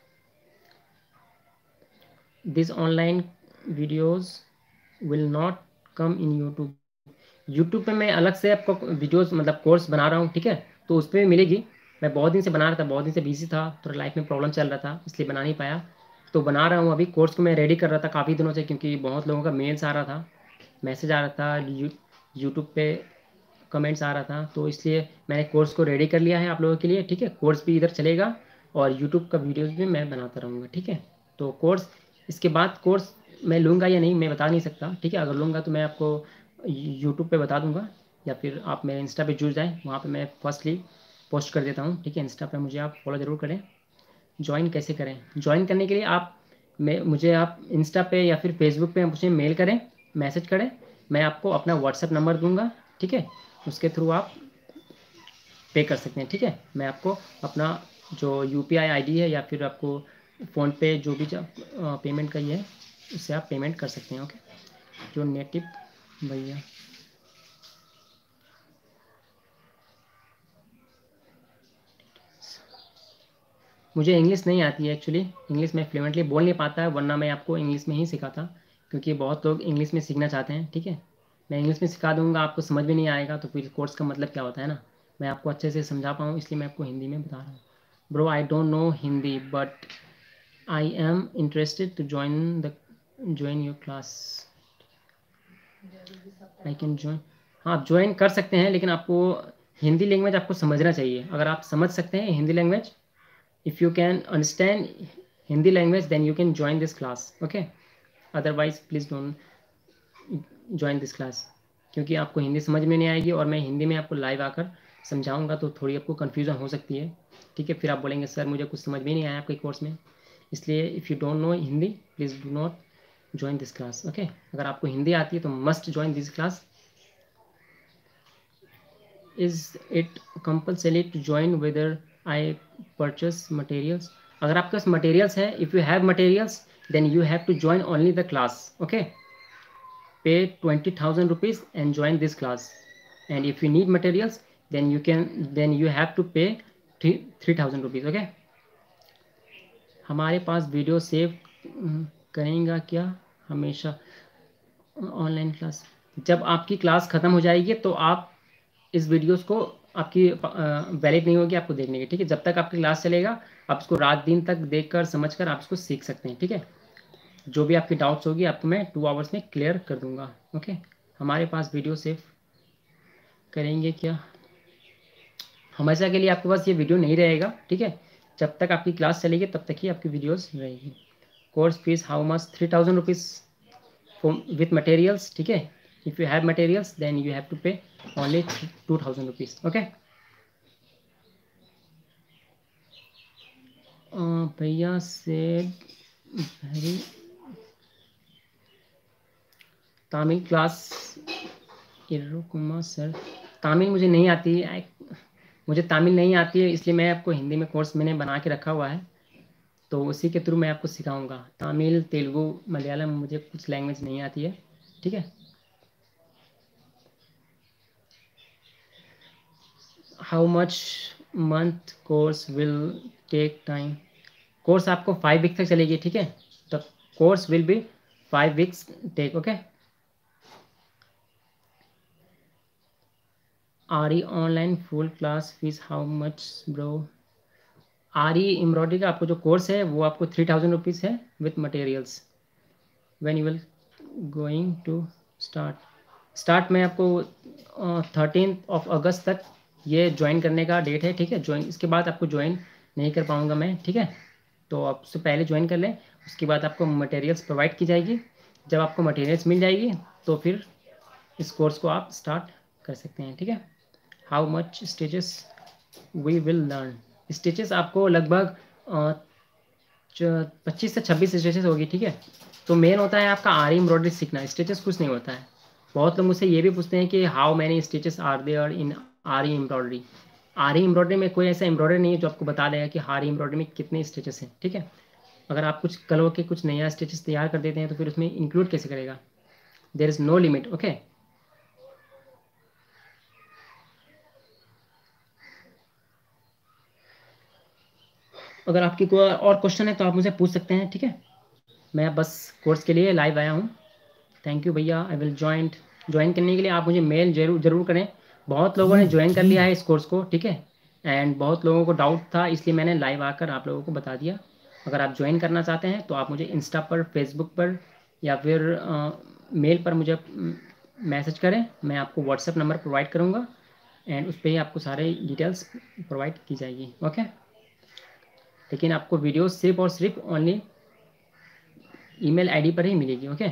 This online videos will not come in YouTube. YouTube पे मैं अलग से आपको वीडियोस मतलब कोर्स बना रहा हूँ, ठीक है, तो उस पर भी मिलेगी। मैं बहुत दिन से बना रहा था, बहुत दिन से बिजी था, थोड़ा लाइफ में प्रॉब्लम चल रहा था, इसलिए बना नहीं पाया। तो बना रहा हूँ अभी, कोर्स को मैं रेडी कर रहा था काफ़ी दिनों से, क्योंकि बहुत लोगों का मेल्स आ रहा था, मैसेज आ रहा था, यूट्यूब पे कमेंट्स आ रहा था, तो इसलिए मैंने कोर्स को रेडी कर लिया है आप लोगों के लिए, ठीक है। कोर्स भी इधर चलेगा और यूट्यूब का वीडियोज़ भी मैं बनाता रहूँगा, ठीक है। तो कोर्स, इसके बाद कोर्स मैं लूँगा या नहीं मैं बता नहीं सकता, ठीक है। अगर लूँगा तो मैं आपको यूट्यूब पे बता दूंगा, या फिर आप मेरे इंस्टा पे जुड़ जाएं, वहाँ पे मैं फर्स्टली पोस्ट कर देता हूँ, ठीक है। इंस्टा पे मुझे आप फॉलो ज़रूर करें। ज्वाइन कैसे करें? ज्वाइन करने के लिए आप मुझे आप इंस्टा पे या फिर फेसबुक पे मुझे मेल करें, मैसेज करें, मैं आपको अपना व्हाट्सएप नंबर दूंगा, ठीक है। उसके थ्रू आप पे कर सकते हैं, ठीक है। मैं आपको अपना जो यूपीआई आईडी है या फिर आपको फ़ोन पे जो भी पेमेंट का ये है, उससे आप पेमेंट कर सकते हैं, ओके। जो नेटिव भैया, मुझे इंग्लिश नहीं आती है एक्चुअली, इंग्लिश मैं फ्लुएंटली बोल नहीं पाता है, वरना मैं आपको इंग्लिश में ही सिखाता, क्योंकि बहुत लोग इंग्लिश में सीखना चाहते हैं, ठीक है। मैं इंग्लिश में सिखा दूंगा, आपको समझ में नहीं आएगा तो फिर कोर्स का मतलब क्या होता है ना। मैं आपको अच्छे से समझा पाऊँ इसलिए मैं आपको हिंदी में बता रहा हूँ। Bro I don't know Hindi but I am interested to join your class, I can join. हाँ, आप ज्वाइन कर सकते हैं, लेकिन आपको हिंदी लैंग्वेज आपको समझना चाहिए। अगर आप समझ सकते हैं Hindi language, if you can understand Hindi language then you can join this class, okay, otherwise please don't join this class, क्योंकि आपको हिंदी समझ में नहीं आएगी और मैं हिंदी में आपको लाइव आकर समझाऊंगा तो थोड़ी आपको कन्फ्यूज़न हो सकती है, ठीक है। फिर आप बोलेंगे सर मुझे कुछ समझ में नहीं आया आपके कोर्स में, इसलिए if you don't know Hindi please do not join this class, okay. अगर आपको हिंदी आती है तो must join this class. Is it compulsory to join whether I purchase materials? अगर आपके पास मटेरियल्स है, if you have materials then you have to join only the class, okay. Pay 20,000 rupees and join this class, and if you need materials then you have to pay 3,000 rupees, okay। हमारे पास video save करेंगे क्या हमेशा online class? जब आपकी class ख़त्म हो जाएगी तो आप इस वीडियोस को, आपकी वैलिड नहीं होगी आपको देखने की, ठीक है। जब तक आपकी क्लास चलेगा आप इसको रात दिन तक देखकर समझकर आप इसको सीख सकते हैं, ठीक है। जो भी आपकी डाउट्स होगी आपको मैं 2 आवर्स में क्लियर कर दूंगा, ओके। हमारे पास वीडियो सेव करेंगे क्या? हमेशा के लिए आपके पास ये वीडियो नहीं रहेगा, ठीक है। जब तक आपकी क्लास चलेगी तब तक ही आपकी वीडियोस रहेगी। Course fees how much? 3,000 rupees with materials, ठीक है। If you have materials then you have to pay only 2,000 rupees, okay. भैया से वेरी तमिल क्लास इर्रो कुमार सर, तमिल मुझे नहीं आती है, मुझे तमिल नहीं आती है, इसलिए मैं आपको हिंदी में कोर्स मैंने बना के रखा हुआ है, तो उसी के थ्रू मैं आपको सिखाऊंगा। तमिल, तेलुगु, मलयालम मुझे कुछ लैंग्वेज नहीं आती है, ठीक है। How much month course will take time? Course आपको 5 वीक तक चलेगी, ठीक है। तो course will be 5 weeks take, okay. Aari online full class fees how much bro? Aari embroidery का आपको जो कोर्स है वो आपको 3,000 रुपीज़ है with materials. When you will going to start में आपको 13 तक ये ज्वाइन करने का डेट है, ठीक है। ज्वाइन, इसके बाद आपको ज्वाइन नहीं कर पाऊँगा मैं, ठीक है। तो आप उससे पहले ज्वाइन कर लें, उसके बाद आपको मटेरियल्स प्रोवाइड की जाएगी। जब आपको मटेरियल्स मिल जाएगी तो फिर इस कोर्स को आप स्टार्ट कर सकते हैं, ठीक है। How much stages we will learn. Stages आपको लगभग 25 से 26 स्टेजेस होगी, ठीक है। तो मेन होता है आपका आरी एम्ब्रॉयडरी सीखना, स्टेजेस कुछ नहीं होता है। बहुत लोग मुझसे ये भी पूछते हैं कि how many stages are there in aari embroidery. आरी एम्ब्रॉयडरी में कोई ऐसा एम्ब्रॉयडरी नहीं है जो आपको बता देगा कि आरी एम्ब्रॉयडरी में कितने स्टेजेस हैं, ठीक है। अगर आप कुछ कल के कुछ नया स्टेजेस तैयार कर देते हैं तो फिर उसमें इंक्लूड कैसे करेगा। There is no limit, okay. अगर आपकी कोई और क्वेश्चन है तो आप मुझे पूछ सकते हैं, ठीक है। मैं बस कोर्स के लिए लाइव आया हूँ। थैंक यू भैया। आई विल ज्वाइन करने के लिए आप मुझे मेल जरूर जरूर करें। बहुत लोगों ने ज्वाइन कर लिया है इस कोर्स को, ठीक है। एंड बहुत लोगों को डाउट था, इसलिए मैंने लाइव आकर आप लोगों को बता दिया। अगर आप ज्वाइन करना चाहते हैं तो आप मुझे इंस्टा पर, फेसबुक पर या फिर मेल पर मुझे मैसेज करें। मैं आपको व्हाट्सएप नंबर प्रोवाइड करूँगा एंड उस पर ही आपको सारे डिटेल्स प्रोवाइड की जाएगी, ओके। लेकिन आपको वीडियो सिर्फ और सिर्फ ओनली ईमेल आईडी पर ही मिलेगी, okay.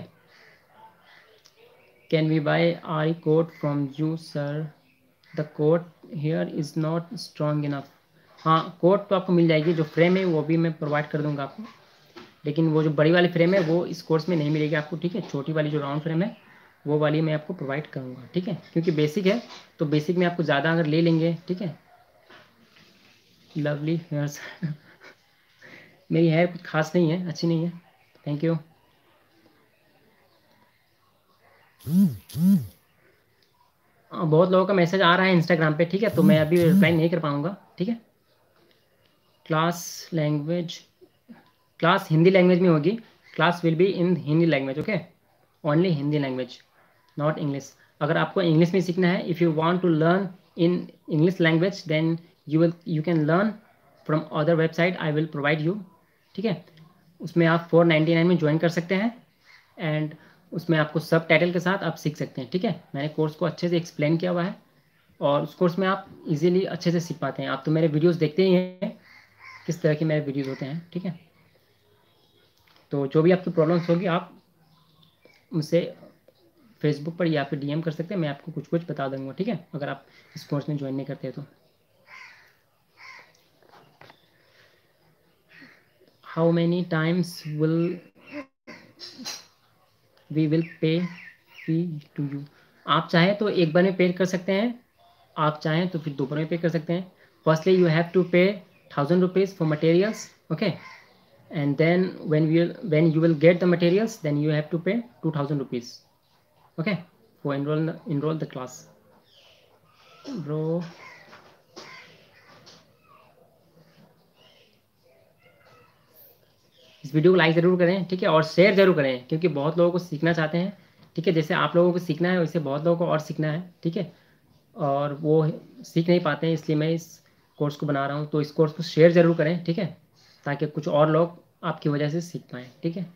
Can we buy I code from you sir, the code here is not strong enough. हाँ, कोड तो आपको मिल जाएगी, जो फ्रेम है वो भी मैं प्रोवाइड कर दूंगा आपको। लेकिन वो जो बड़ी वाली फ्रेम है वो इस कोर्स में नहीं मिलेगी आपको, ठीक है। छोटी वाली जो राउंड फ्रेम है वो वाली मैं आपको प्रोवाइड करूँगा, ठीक है। क्योंकि बेसिक है तो बेसिक में आपको ज़्यादा अगर ले लेंगे, ठीक है। लवली हेयर्स मेरी हेयर कुछ खास नहीं है, अच्छी नहीं है। Thank you. बहुत लोगों का मैसेज आ रहा है इंस्टाग्राम पे, ठीक है। तो मैं अभी रिप्लाई नहीं कर पाऊंगा, ठीक है। Class language, class Hindi language में होगी। Class will be in Hindi language, okay. Only Hindi language, not English. अगर आपको इंग्लिश में सीखना है, if you want to learn in English language then you can learn from other website, I will provide you, ठीक है। उसमें आप 499 में ज्वाइन कर सकते हैं एंड उसमें आपको सब टाइटल के साथ आप सीख सकते हैं, ठीक है। मैंने कोर्स को अच्छे से एक्सप्लेन किया हुआ है और उस कोर्स में आप इजीली अच्छे से सीख पाते हैं। आप तो मेरे वीडियोस देखते ही हैं, किस तरह के मेरे वीडियोस होते हैं, ठीक है। तो जो भी आपकी प्रॉब्लम्स होगी आप मुझसे फेसबुक पर या फिर डीएम कर सकते हैं, मैं आपको कुछ कुछ बता दूंगा, ठीक है। अगर आप इस कोर्स में ज्वाइन नहीं करते तो। How many times we will pay fee to you. आप चाहें तो एक बार में पे कर सकते हैं, आप चाहें तो फिर दो बार में पे कर सकते हैं। Firstly you have to pay 1000 rupees for materials, okay. And then when you will get the materials, then you have to pay 2000 rupees, okay, for enroll the class, bro। इस वीडियो को लाइक ज़रूर करें, ठीक है। और share ज़रूर करें क्योंकि बहुत लोगों को सीखना चाहते हैं, ठीक है। जैसे आप लोगों को सीखना है वैसे बहुत लोगों को और सीखना है, ठीक है। और वो सीख नहीं पाते हैं, इसलिए मैं इस कोर्स को बना रहा हूँ। तो इस कोर्स को शेयर ज़रूर करें, ठीक है, ताकि कुछ और लोग आपकी वजह से सीख पाएँ, ठीक है।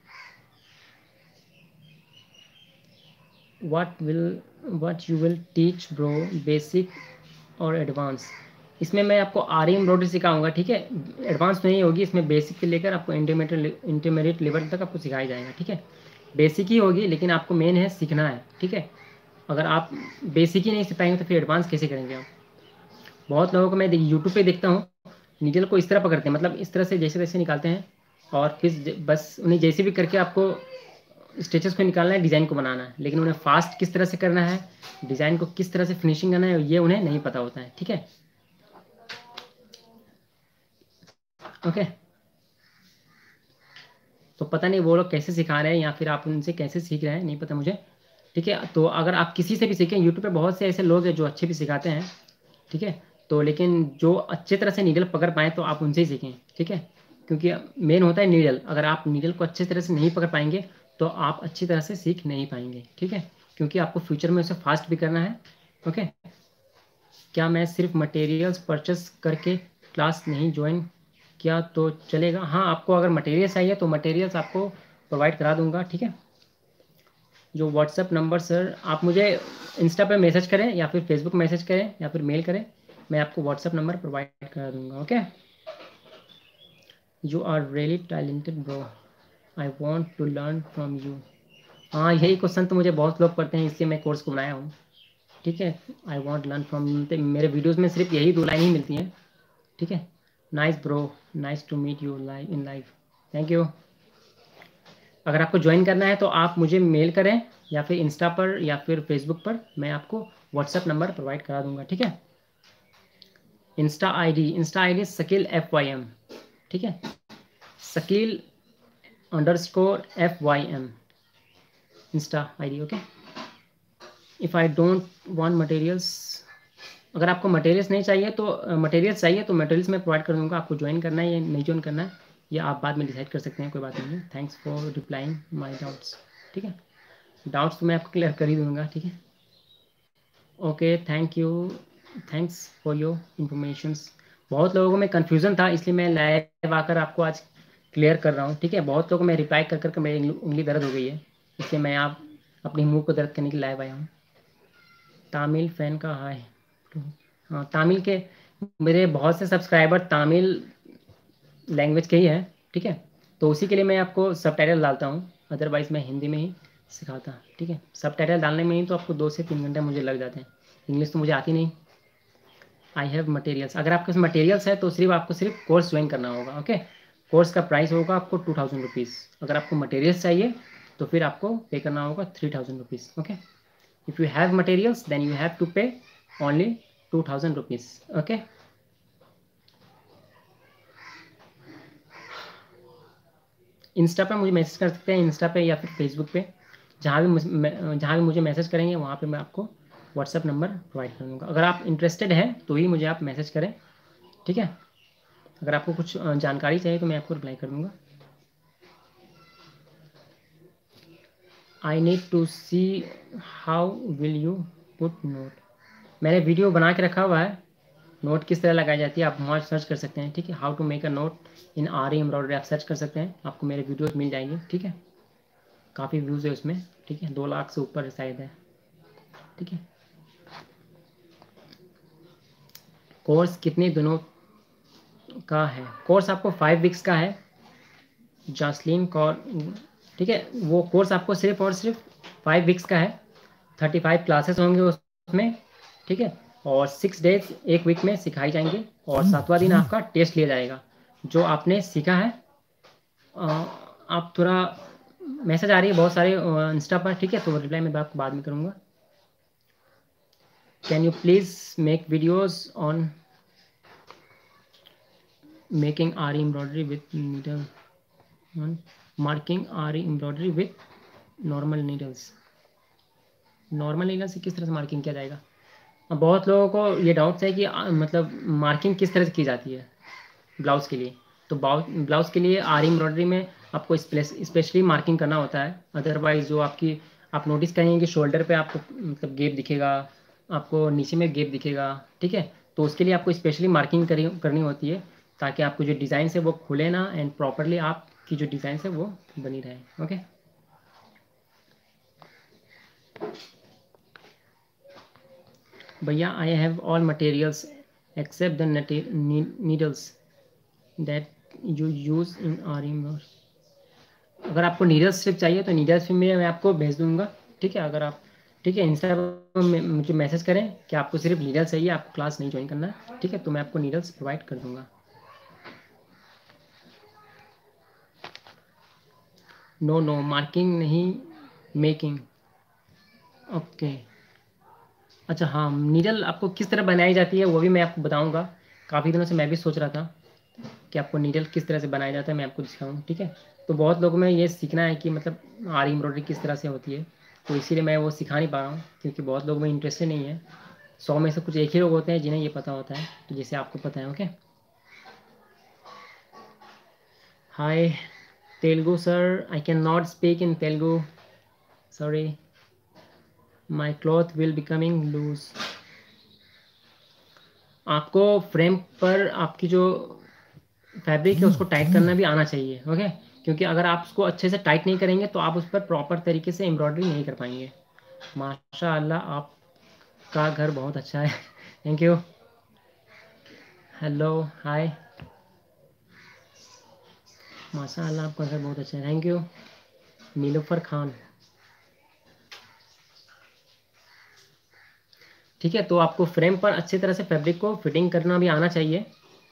What you will teach bro, basic और एडवांस। इसमें मैं आपको आरी एम्ब्रॉयडरी सिखाऊंगा, ठीक है। एडवांस नहीं होगी इसमें, बेसिक से लेकर आपको इंटरमीडिएट लेवल तक आपको सिखाया जाएगा, ठीक है। बेसिक ही होगी लेकिन आपको मेन है सीखना है, ठीक है। अगर आप बेसिक ही नहीं सीख पाएंगे तो फिर एडवांस कैसे करेंगे आप। बहुत लोगों को मैं यूट्यूब पे देखता हूँ, नीडल को इस तरह पकड़ते हैं, मतलब इस तरह से जैसे तैसे निकालते हैं और फिर बस उन्हें जैसे भी करके आपको स्टेचेस को निकालना है, डिज़ाइन को बनाना है। लेकिन उन्हें फास्ट किस तरह से करना है, डिज़ाइन को किस तरह से फिनिशिंग करना है, ये उन्हें नहीं पता होता है, ठीक है, ओके। तो पता नहीं वो लोग कैसे सिखा रहे हैं या फिर आप उनसे कैसे सीख रहे हैं, नहीं पता मुझे, ठीक है। तो अगर आप किसी से भी सीखें, यूट्यूब पे बहुत से ऐसे लोग हैं जो अच्छे भी सिखाते हैं, ठीक है। तो लेकिन जो अच्छे तरह से नीडल पकड़ पाएँ तो आप उनसे ही सीखें, ठीक है। क्योंकि मेन होता है नीडल, अगर आप नीडल को अच्छे तरह से नहीं पकड़ पाएंगे तो आप अच्छी तरह से सीख नहीं पाएंगे, ठीक है। क्योंकि आपको फ्यूचर में उसे फास्ट भी करना है, ओके। क्या मैं सिर्फ मटेरियल्स परचेस करके क्लास नहीं ज्वाइन किया तो चलेगा। हाँ, आपको अगर मटेरियल्स चाहिए तो मटेरियल्स आपको प्रोवाइड करा दूंगा, ठीक है। जो व्हाट्सएप नंबर सर, आप मुझे इंस्टा पे मैसेज करें या फिर फेसबुक मैसेज करें या फिर मेल करें, मैं आपको व्हाट्सएप नंबर प्रोवाइड करा दूंगा, okay. You are really talented bro, I want to learn from you. हाँ, यही क्वेश्चन तो मुझे बहुत लोग करते हैं, इसलिए मैं कोर्स को बनाया हूँ। ठीक है, आई वॉन्ट लर्न फ्रॉम, मेरे वीडियोज़ में सिर्फ यही 2 लाइन ही मिलती हैं। ठीक है, nice bro, nice to meet you live in live, thank you. अगर आपको ज्वाइन करना है तो आप मुझे मेल करें, या फिर इंस्टा पर या फिर फेसबुक पर, मैं आपको व्हाट्सएप नंबर प्रोवाइड करा दूंगा। ठीक है, इंस्टा आईडी शकील FYM। ठीक है, शकील_FYM insta ID. Okay, if I don't want materials, अगर आपको मटेरियल्स नहीं चाहिए तो मटेरियल्स चाहिए तो मटेरियल्स मैं प्रोवाइड कर दूंगा। आपको ज्वाइन करना है या नहीं ज्वाइन करना है, या आप बाद में डिसाइड कर सकते हैं, कोई बात नहीं है। Thanks for replying my doubts. ठीक है, डाउट्स तो मैं आपको क्लियर कर ही दूंगा। ठीक है, okay, thank you, thanks for your informations. बहुत लोगों को मैं कन्फ्यूज़न था, इसलिए मैं लाइव आकर आपको आज क्लियर कर रहा हूँ। ठीक है, बहुत लोगों को मैं रिप्लाई कर करके मेरी उंगली दर्द हो गई है, इसलिए मैं आप अपनी मुंह को दर्द करने के लिए लाइव आया हूँ। तामिल फैन का हाय। हाँ, तामिल के मेरे बहुत से सब्सक्राइबर तामिल लैंग्वेज के ही हैं। ठीक है, तो उसी के लिए मैं आपको सबटाइटल डालता हूँ, अदरवाइज़ मैं हिंदी में ही सिखाता। ठीक है, सबटाइटल डालने में ही तो आपको 2 से 3 घंटे मुझे लग जाते हैं, इंग्लिश तो मुझे आती नहीं। आई हैव मटेरियल्स, अगर आपके पास मटेरियल्स है तो आपको सिर्फ कोर्स ज्वाइन करना होगा। ओके, कोर्स का प्राइस होगा आपको 2000 रुपीज़। अगर आपको मटेरियल्स चाहिए तो फिर आपको पे करना होगा 3000 rupees. Okay, if you have materials then you have to pay only 2000 rupees. Okay, insta पे मुझे मैसेज कर सकते हैं, इंस्टा पे या फिर फेसबुक पे, जहाँ भी मुझे मैसेज करेंगे वहाँ पे मैं आपको व्हाट्सएप नंबर प्रोवाइड कर दूँगा। अगर आप इंटरेस्टेड हैं तो ही मुझे आप मैसेज करें। ठीक है, अगर आपको कुछ जानकारी चाहिए तो मैं आपको रिप्लाई कर दूँगा। I need to see how will you put note, मैंने वीडियो बना के रखा हुआ है, नोट किस तरह लगाई जाती है, आप वहाँ सर्च कर सकते हैं। ठीक है, how to make a note in aari embroidery, आप सर्च कर सकते हैं, आपको मेरे वीडियोस मिल जाएंगे। ठीक है, काफ़ी व्यूज़ है उसमें। ठीक है, 2 लाख से ऊपर शायद है। ठीक है, कोर्स कितने दिनों का है? कोर्स आपको 5 वीक्स का है, जासलीन कौर। ठीक है, वो कोर्स आपको सिर्फ और सिर्फ 5 वीक्स का है, 35 क्लासेस होंगे उसमें। ठीक है, और 6 डेज एक वीक में सिखाई जाएंगे, और 7वां दिन आपका टेस्ट लिया जाएगा। जो आपने सीखा है, आप थोड़ा, मैसेज आ रही है बहुत सारे इंस्टा पर। ठीक है, तो रिप्लाई मैं आपको बाद में करूँगा। Can you please make videos on making aari embroidery with needle, marking aari embroidery with normal needles. Normal needle से किस तरह से मार्किंग किया जाएगा? अब बहुत लोगों को ये डाउट्स है कि मतलब मार्किंग किस तरह से की जाती है ब्लाउज़ के लिए। तो ब्लाउज़ के लिए आरी एम्ब्रॉयडरी में आपको स्पेशली मार्किंग करना होता है। अदरवाइज जो आपकी, आप नोटिस करेंगे कि शोल्डर पे आपको मतलब गैप दिखेगा, आपको नीचे में गैप दिखेगा। ठीक है, तो उसके लिए आपको स्पेशली मार्किंग करनी होती है, ताकि आपको जो डिज़ाइन है वो खुले ना, एंड प्रॉपरली आपकी जो डिज़ाइन है वो बनी रहे। ओके, भैया I have all materials except the needles that you use in aari embroidery. अगर आपको नीडल्स सिर्फ चाहिए तो नीडल्स भी मैं आपको भेज दूंगा। ठीक है, अगर आप, ठीक है, इंस्टा पर मुझे मैसेज करें कि आपको सिर्फ नीडल्स चाहिए, आपको क्लास नहीं ज्वाइन करना है। ठीक है, तो मैं आपको नीडल्स प्रोवाइड कर दूंगा। नो नो, मार्किंग नहीं, मेकिंग। ओके, अच्छा, हाँ, नीडल आपको किस तरह बनाई जाती है वो भी मैं आपको बताऊंगा। काफ़ी दिनों से मैं भी सोच रहा था कि आपको नीडल किस तरह से बनाया जाता है, मैं आपको दिखाऊँ। ठीक है, तो बहुत लोगों में ये सीखना है कि मतलब आरी एम्ब्रॉयडरी किस तरह से होती है, तो इसीलिए मैं वो सिखा नहीं पा रहा हूँ, क्योंकि बहुत लोग में इंटरेस्टेड नहीं है। 100 में से कुछ एक ही लोग होते हैं जिन्हें ये पता होता है, तो जैसे आपको पता है। Okay, hi Telugu sir, I can not speak in Telugu, sorry, my cloth will becoming loose. आपको फ्रेम पर आपकी जो फैब्रिक है उसको टाइट करना भी आना चाहिए। ओके, क्योंकि अगर आप उसको अच्छे से टाइट नहीं करेंगे तो आप उस पर प्रॉपर तरीके से एम्ब्रॉयडरी नहीं कर पाएंगे। माशाल्लाह, आपका घर बहुत अच्छा है। थैंक यू, हेलो, हाय, माशाल्लाह आपका घर बहुत अच्छा है, थैंक यू। नीलोफर खान, ठीक है। तो आपको फ्रेम पर अच्छी तरह से फैब्रिक को फिटिंग करना भी आना चाहिए।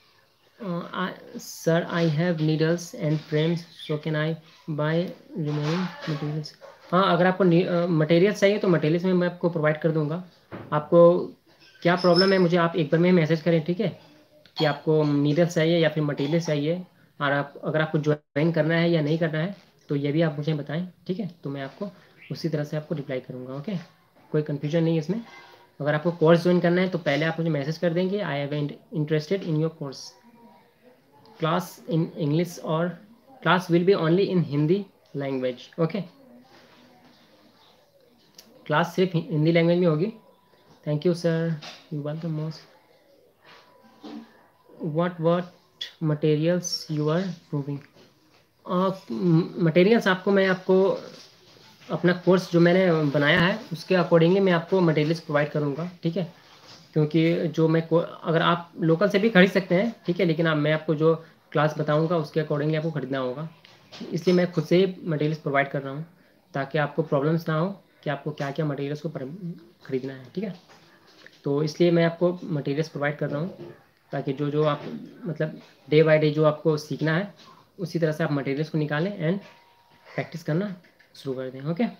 Sir I have needles and frames, so can I buy remaining materials. हाँ, अगर आपको मटेरियल्स चाहिए तो मटेरियल्स में मैं आपको प्रोवाइड कर दूंगा। आपको क्या प्रॉब्लम है मुझे आप एक बार में मैसेज करें, ठीक है, कि आपको नीडल्स चाहिए या फिर मटेरियल्स चाहिए, और आप अगर आपको ज्वाइन करना है या नहीं करना है तो ये भी आप मुझे बताएं, ठीक है। तो मैं आपको उसी तरह से आपको रिप्लाई करूँगा। ओके, कोई कन्फ्यूजन नहीं है इसमें। अगर आपको कोर्स ज्वाइन करना है तो पहले आप मुझे मैसेज कर देंगे, I have interested in your course, class in English, और class will be only in Hindi language. Okay, class सिर्फ हिंदी लैंग्वेज में होगी। Thank you sir, you are the most. What materials you are proving. Materials आपको मैं आपको अपना course जो मैंने बनाया है उसके अकॉर्डिंगली मैं आपको मटेरियल्स प्रोवाइड करूँगा, ठीक है। क्योंकि जो मैं अगर आप लोकल से भी खरीद सकते हैं, ठीक है, लेकिन मैं आपको जो क्लास बताऊंगा उसके अकॉर्डिंगली आपको खरीदना होगा। इसलिए मैं खुद से ही मटेरियल्स प्रोवाइड कर रहा हूँ ताकि आपको प्रॉब्लम्स ना हो कि आपको क्या क्या मटेरियल्स को खरीदना है, ठीक है। तो इसलिए मैं आपको मटेरियल्स प्रोवाइड कर रहा हूँ ताकि जो जो आप मतलब डे बाय डे जो आपको सीखना है उसी तरह से आप मटेरियल्स को निकालें एंड प्रैक्टिस करना शुरू कर दें। ओके,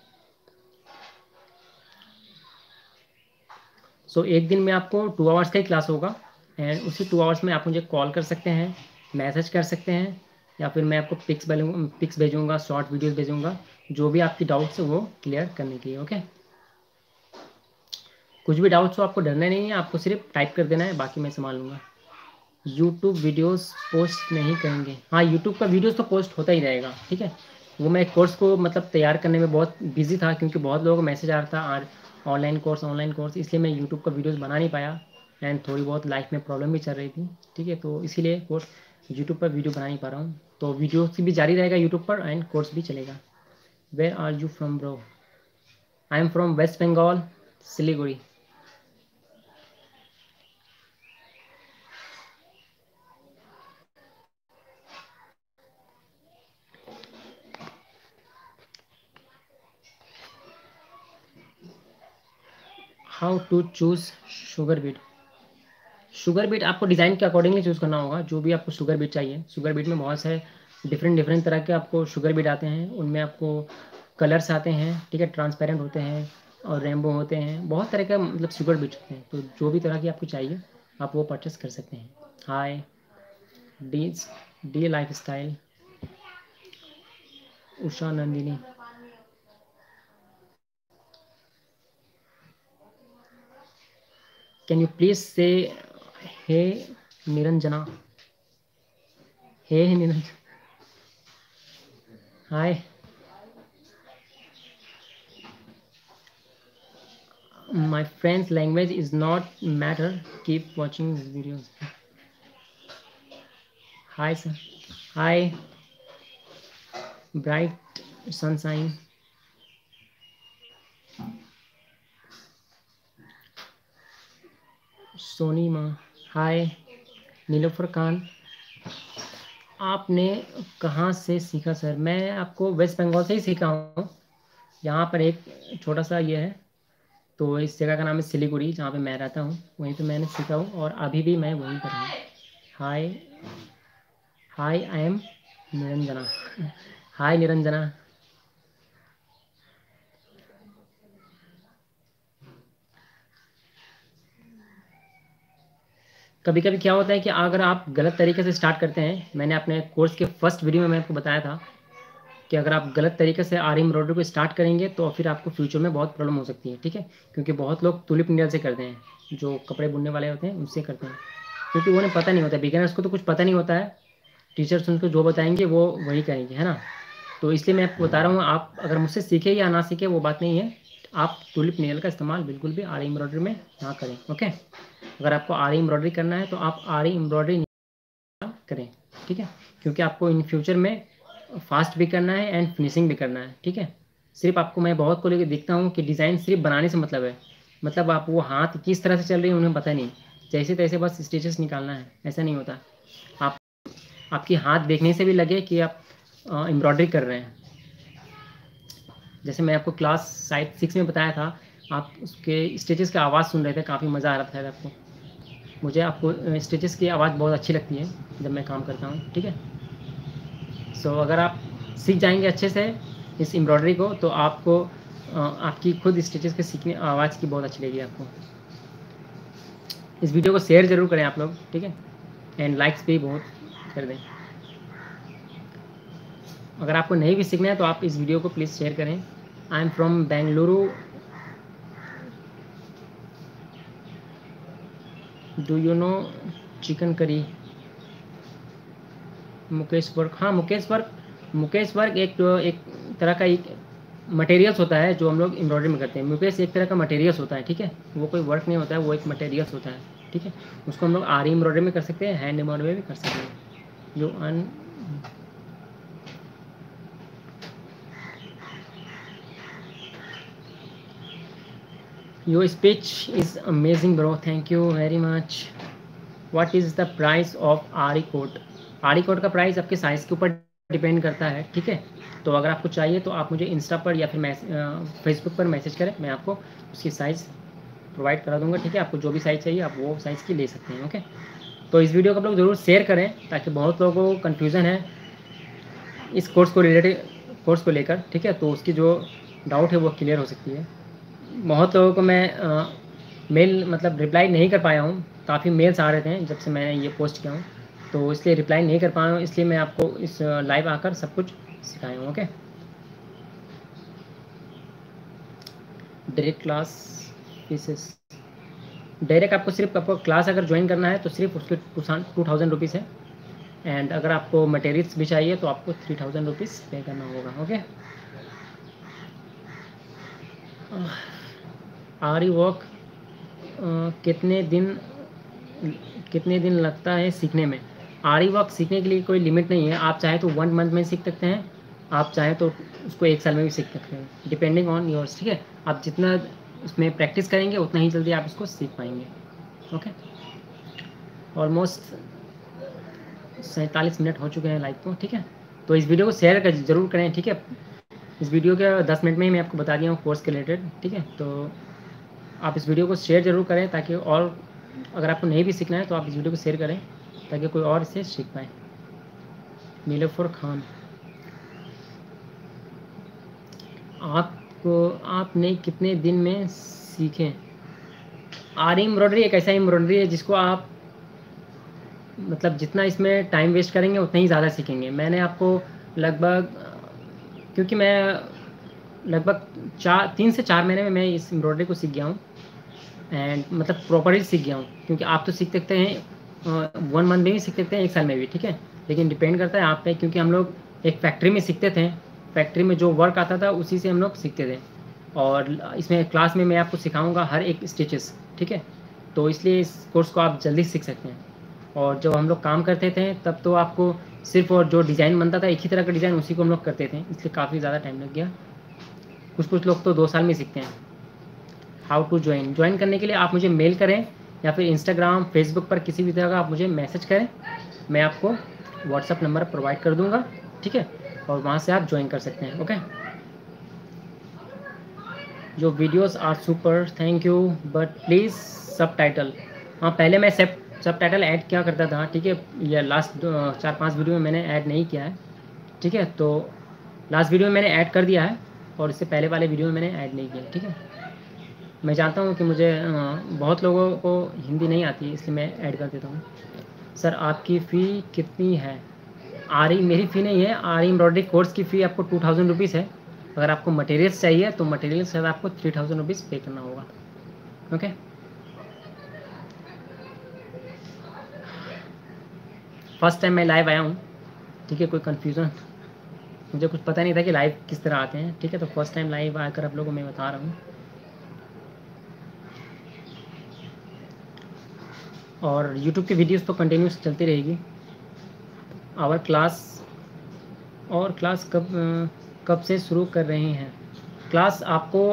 सो एक दिन में आपको 2 आवर्स का ही क्लास होगा, एंड उसी 2 आवर्स में आप मुझे कॉल कर सकते हैं, मैसेज कर सकते हैं, या फिर मैं आपको पिक्स भेजूंगा, शॉर्ट वीडियोस भेजूंगा, जो भी आपकी डाउट्स है वो क्लियर करने के लिए। ओके, कुछ भी डाउट्स हो आपको डरना नहीं है, आपको सिर्फ टाइप कर देना है, बाकी मैं संभाल लूँगा। यूट्यूब वीडियोस पोस्ट नहीं करेंगे। हाँ, यूट्यूब का वीडियोस तो पोस्ट होता ही रहेगा, ठीक है। वो मैं कोर्स को मतलब तैयार करने में बहुत बिजी था क्योंकि बहुत लोगों को मैसेज आ रहा था और ऑनलाइन कोर्स, इसलिए मैं यूट्यूब का वीडियोस बना नहीं पाया, एंड थोड़ी बहुत लाइफ में प्रॉब्लम भी चल रही थी, ठीक है। तो इसीलिए कोर्स यूट्यूब पर वीडियो बना नहीं पा रहा हूँ। तो वीडियो भी जारी रहेगा यूट्यूब पर एंड कोर्स भी चलेगा। Where are you from bro. I am from West Bengal, Siliguri. How to choose sugar bead. Sugar bead आपको डिज़ाइन के अकॉर्डिंगली चूज़ करना होगा। जो भी आपको शुगर बीट चाहिए, शुगर बीट में बहुत सारे डिफरेंट डिफरेंट तरह के आपको शुगर बीट आते हैं, उनमें आपको कलर्स आते हैं, ठीक है, ट्रांसपेरेंट होते हैं और रेनबो होते हैं, बहुत तरह का मतलब शुगर बीट होते हैं। तो जो भी तरह की आपको चाहिए आप वो परचेस कर सकते हैं। Hi D D lifestyle, Usha Nandini. Can you please say hey Niranjana, hey Niranjan, hi. My friend's language is not matter. Keep watching these videos. Hi, sir. Hi, bright sunshine. Soni माँ, हाय। नीलोफर खान, आपने कहाँ से सीखा सर। मैं आपको वेस्ट बंगाल से ही सीखा हूँ। यहाँ पर एक छोटा सा ये है, तो इस जगह का नाम है सिलीगुड़ी, जहाँ पे मैं रहता हूँ, वहीं पे मैंने सीखा हूँ और अभी भी मैं वहीं पर हूँ। Hi, hi I am Niranjana. Hi Niranjana. कभी कभी क्या होता है कि अगर आप गलत तरीके से स्टार्ट करते हैं, मैंने अपने कोर्स के फर्स्ट वीडियो में मैं आपको बताया था कि अगर आप गलत तरीके से आरी एम्ब्रॉयडरी को स्टार्ट करेंगे तो फिर आपको फ्यूचर में बहुत प्रॉब्लम हो सकती है, ठीक है। क्योंकि बहुत लोग टुलिप नीडल से करते हैं, जो कपड़े बुनने वाले होते हैं उनसे करते हैं, क्योंकि उन्हें पता नहीं होता, बिगिनर्स को तो कुछ पता नहीं होता है, टीचर्स उनको जो बताएंगे वो वही करेंगे, है ना। तो इसलिए मैं आपको बता रहा हूँ, आप अगर मुझसे सीखे या ना सीखे वो बात नहीं है, आप टुलिप नीडल का इस्तेमाल बिल्कुल भी आरी एम्ब्रॉयडरी में ना करें। ओके, अगर आपको आरी एम्ब्रॉयडरी करना है तो आप आरी एम्ब्रॉयडरी करें, ठीक है। क्योंकि आपको इन फ्यूचर में फास्ट भी करना है एंड फिनिशिंग भी करना है, ठीक है। सिर्फ आपको मैं बहुत को लेकर देखता हूँ कि डिज़ाइन सिर्फ बनाने से मतलब है, मतलब आप वो हाथ किस तरह से चल रही है उन्हें पता नहीं, जैसे तैसे बस स्टिचेस निकालना है, ऐसा नहीं होता। आप आपकी हाथ देखने से भी लगे कि आप एम्ब्रॉयडरी कर रहे हैं। जैसे मैं आपको क्लास शायद 6 में बताया था, आप उसके स्टिचेस की आवाज़ सुन रहे थे, काफ़ी मज़ा आ रहा था आपको। मुझे आपको स्टिचेस की आवाज़ बहुत अच्छी लगती है जब मैं काम करता हूँ, ठीक है। सो अगर आप सीख जाएंगे अच्छे से इस एम्ब्रॉयडरी को, तो आपको आपकी खुद स्टिचेस के सीखने आवाज़ की बहुत अच्छी लगेगी आपको। इस वीडियो को शेयर ज़रूर करें आप लोग, ठीक है, एंड लाइक्स भी बहुत कर दें। अगर आपको नहीं भी सीखना है तो आप इस वीडियो को प्लीज़ शेयर करें। I am from Bengaluru, do you know chicken curry. Mukesh work, हाँ मुकेश वर्क एक तरह का एक मटेरियल्स होता है जो हम लोग एम्ब्रॉयडरी में करते हैं। मुकेश एक तरह का मटेरियल्स होता है, ठीक है, वो कोई वर्क नहीं होता है, वो एक मटेरियल्स होता है, ठीक है। उसको हम लोग आरी एम्ब्रॉयडरी में कर सकते हैं, हैंड एम्ब्रॉयडरी में भी कर सकते हैं। जो your speech is amazing bro, thank you very much. What is the price of aari coat. Aari coat का प्राइस आपके साइज़ के ऊपर डिपेंड करता है, ठीक है। तो अगर आपको चाहिए तो आप मुझे इंस्टा पर या फिर फेसबुक पर मैसेज करें, मैं आपको उसकी साइज़ प्रोवाइड करा दूंगा, ठीक है। आपको जो भी साइज़ चाहिए आप वो साइज़ की ले सकते हैं, ओके। तो इस वीडियो को आप लोग ज़रूर शेयर करें ताकि बहुत लोगों को कन्फ्यूज़न है इस कोर्स को रिलेटेड, कोर्स को लेकर, ठीक है। तो उसकी जो डाउट है वो क्लियर हो सकती है। बहुत लोगों को मैं मेल मतलब रिप्लाई नहीं कर पाया हूँ, काफ़ी मेल्स आ रहे थे जब से मैंने ये पोस्ट किया हूँ, तो इसलिए रिप्लाई नहीं कर पाया हूँ, इसलिए मैं आपको इस लाइव आकर सब कुछ सिखाया हूँ, okay. Direct class fees, direct आपको सिर्फ आपको क्लास अगर ज्वाइन करना है तो सिर्फ उसके 2000 है, एंड अगर आपको मटेरियल्स भी चाहिए तो आपको 3000 रुपीज़ पे करना होगा, ओके। आरी वर्क कितने दिन लगता है सीखने में। आरी वर्क सीखने के लिए कोई लिमिट नहीं है, आप चाहे तो 1 मंथ में सीख सकते हैं, आप चाहे तो उसको 1 साल में भी सीख सकते हैं, डिपेंडिंग ऑन योर्स, ठीक है। आप जितना उसमें प्रैक्टिस करेंगे उतना ही जल्दी आप इसको सीख पाएंगे, ओके। ऑलमोस्ट 47 मिनट हो चुके हैं लाइव को, ठीक है। तो इस वीडियो को शेयर ज़रूर करें, ठीक है। इस वीडियो के 10 मिनट में ही मैं आपको बता दिया हूँ कोर्स के रिलेटेड, ठीक है। तो आप इस वीडियो को शेयर ज़रूर करें ताकि और अगर आपको नहीं भी सीखना है तो आप इस वीडियो को शेयर करें ताकि कोई और इसे सीख पाए। नीलोफर खान, आपने कितने दिन में सीखे। आरी एम्ब्रॉयडरी एक ऐसा एम्ब्रॉयडरी है जिसको आप मतलब जितना इसमें टाइम वेस्ट करेंगे उतना ही ज़्यादा सीखेंगे। मैंने आपको लगभग, क्योंकि मैं लगभग 3 से 4 महीने में मैं इस एम्ब्रॉयडरी को सीख गया हूँ, एंड मतलब प्रॉपरली सीख गया हूँ। क्योंकि आप तो सीख सकते हैं 1 मंथ में भी सीख सकते हैं, 1 साल में भी, ठीक है, लेकिन डिपेंड करता है आप पे। क्योंकि हम लोग एक फैक्ट्री में सीखते थे, फैक्ट्री में जो वर्क आता था उसी से हम लोग सीखते थे, और इसमें क्लास में मैं आपको सिखाऊंगा हर एक स्टिचेस, ठीक है। तो इसलिए इस कोर्स को आप जल्दी सीख सकते हैं। और जब हम लोग काम करते थे तब तो आपको सिर्फ और जो डिज़ाइन बनता था एक ही तरह का डिज़ाइन उसी को हम लोग करते थे, इसलिए काफ़ी ज़्यादा टाइम लग गया। कुछ लोग तो 2 साल में सीखते हैं। हाउ टू ज्वाइन करने के लिए आप मुझे मेल करें या फिर इंस्टाग्राम फेसबुक पर किसी भी तरह का आप मुझे मैसेज करें, मैं आपको व्हाट्सअप नंबर प्रोवाइड कर दूंगा, ठीक है, और वहाँ से आप ज्वाइन कर सकते हैं, ओके। जो videos are super, thank you, but please subtitle. हाँ, पहले मैं सब टाइटल ऐड किया करता था, ठीक है। ये लास्ट 4-5 वीडियो में मैंने ऐड नहीं किया है, ठीक है। तो लास्ट वीडियो में मैंने ऐड कर दिया है और इससे पहले वाले वीडियो में मैंने ऐड नहीं किया, ठीक है। मैं जानता हूँ कि मुझे बहुत लोगों को हिंदी नहीं आती है, इसलिए मैं ऐड कर देता हूँ। सर आपकी फ़ी कितनी है। मेरी फ़ी नहीं है, आरी एम्ब्रॉयडरी कोर्स की फ़ी आपको 2000 रुपीज़ है। अगर आपको मटेरियल्स चाहिए तो मटेरियल्स सर आपको 3000 रुपीज़ पे करना होगा, ओके। फर्स्ट टाइम मैं लाइव आया हूँ, ठीक है, कोई कन्फ्यूज़न, मुझे कुछ पता नहीं था कि लाइव किस तरह आते हैं, ठीक है। तो फर्स्ट टाइम लाइव आकर आप लोगों को मैं बता रहा हूँ। और यूट्यूब की वीडियोस तो कंटिन्यूस चलती रहेगी। आवर क्लास कब से शुरू कर रहे हैं। क्लास आपको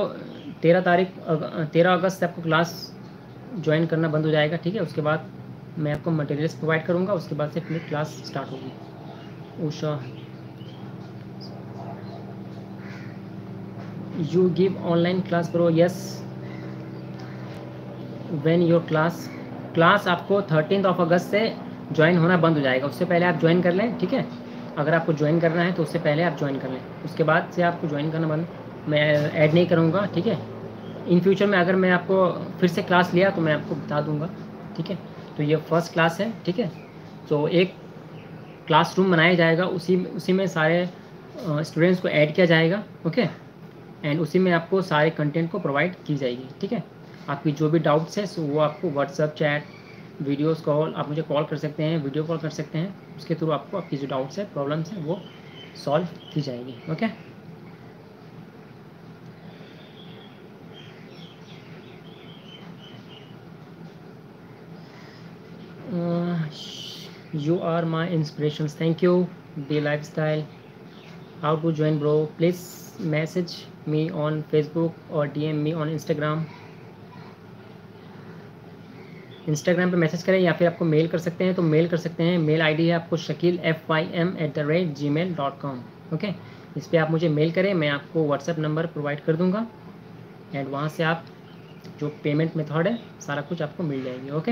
13 अगस्त से आपको क्लास ज्वाइन करना बंद हो जाएगा, ठीक है। उसके बाद मैं आपको मटेरियल्स प्रोवाइड करूँगा, उसके बाद से फिर क्लास स्टार्ट होगी। Usha, you give online class bro, yes when your class आपको 13 अगस्त से ज्वाइन होना बंद हो जाएगा, उससे पहले आप ज्वाइन कर लें, ठीक है। अगर आपको ज्वाइन करना है तो उससे पहले आप ज्वाइन कर लें, उसके बाद से आपको ज्वाइन करना बंद मैं ऐड नहीं करूँगा, ठीक है। इन फ्यूचर में अगर मैं आपको फिर से क्लास लिया तो मैं आपको बता दूँगा, ठीक है। तो ये फर्स्ट क्लास है, ठीक है। तो एक क्लासरूम बनाया जाएगा, उसी में सारे स्टूडेंट्स को ऐड किया जाएगा, ओके। एंड उसी में आपको सारे कंटेंट को प्रोवाइड की जाएगी, ठीक है। आपकी जो भी डाउट्स है वो आपको व्हाट्सअप चैट वीडियोस कॉल, आप मुझे कॉल कर सकते हैं, वीडियो कॉल कर सकते हैं, उसके थ्रू आपको आपकी जो डाउट्स है प्रॉब्लम्स हैं वो सॉल्व की जाएगी, okay. You are my inspirations. Thank you. The lifestyle. How to join, bro? Please message me on Facebook or DM me on Instagram. Instagram पे मैसेज करें या फिर आपको मेल कर सकते हैं, तो मेल कर सकते हैं। मेल आईडी है आपको shakil@gmail.com, ओके। इस पर आप मुझे मेल करें, मैं आपको व्हाट्सएप नंबर प्रोवाइड कर दूंगा एंड वहाँ से आप जो पेमेंट मेथड है सारा कुछ आपको मिल जाएगी, ओके।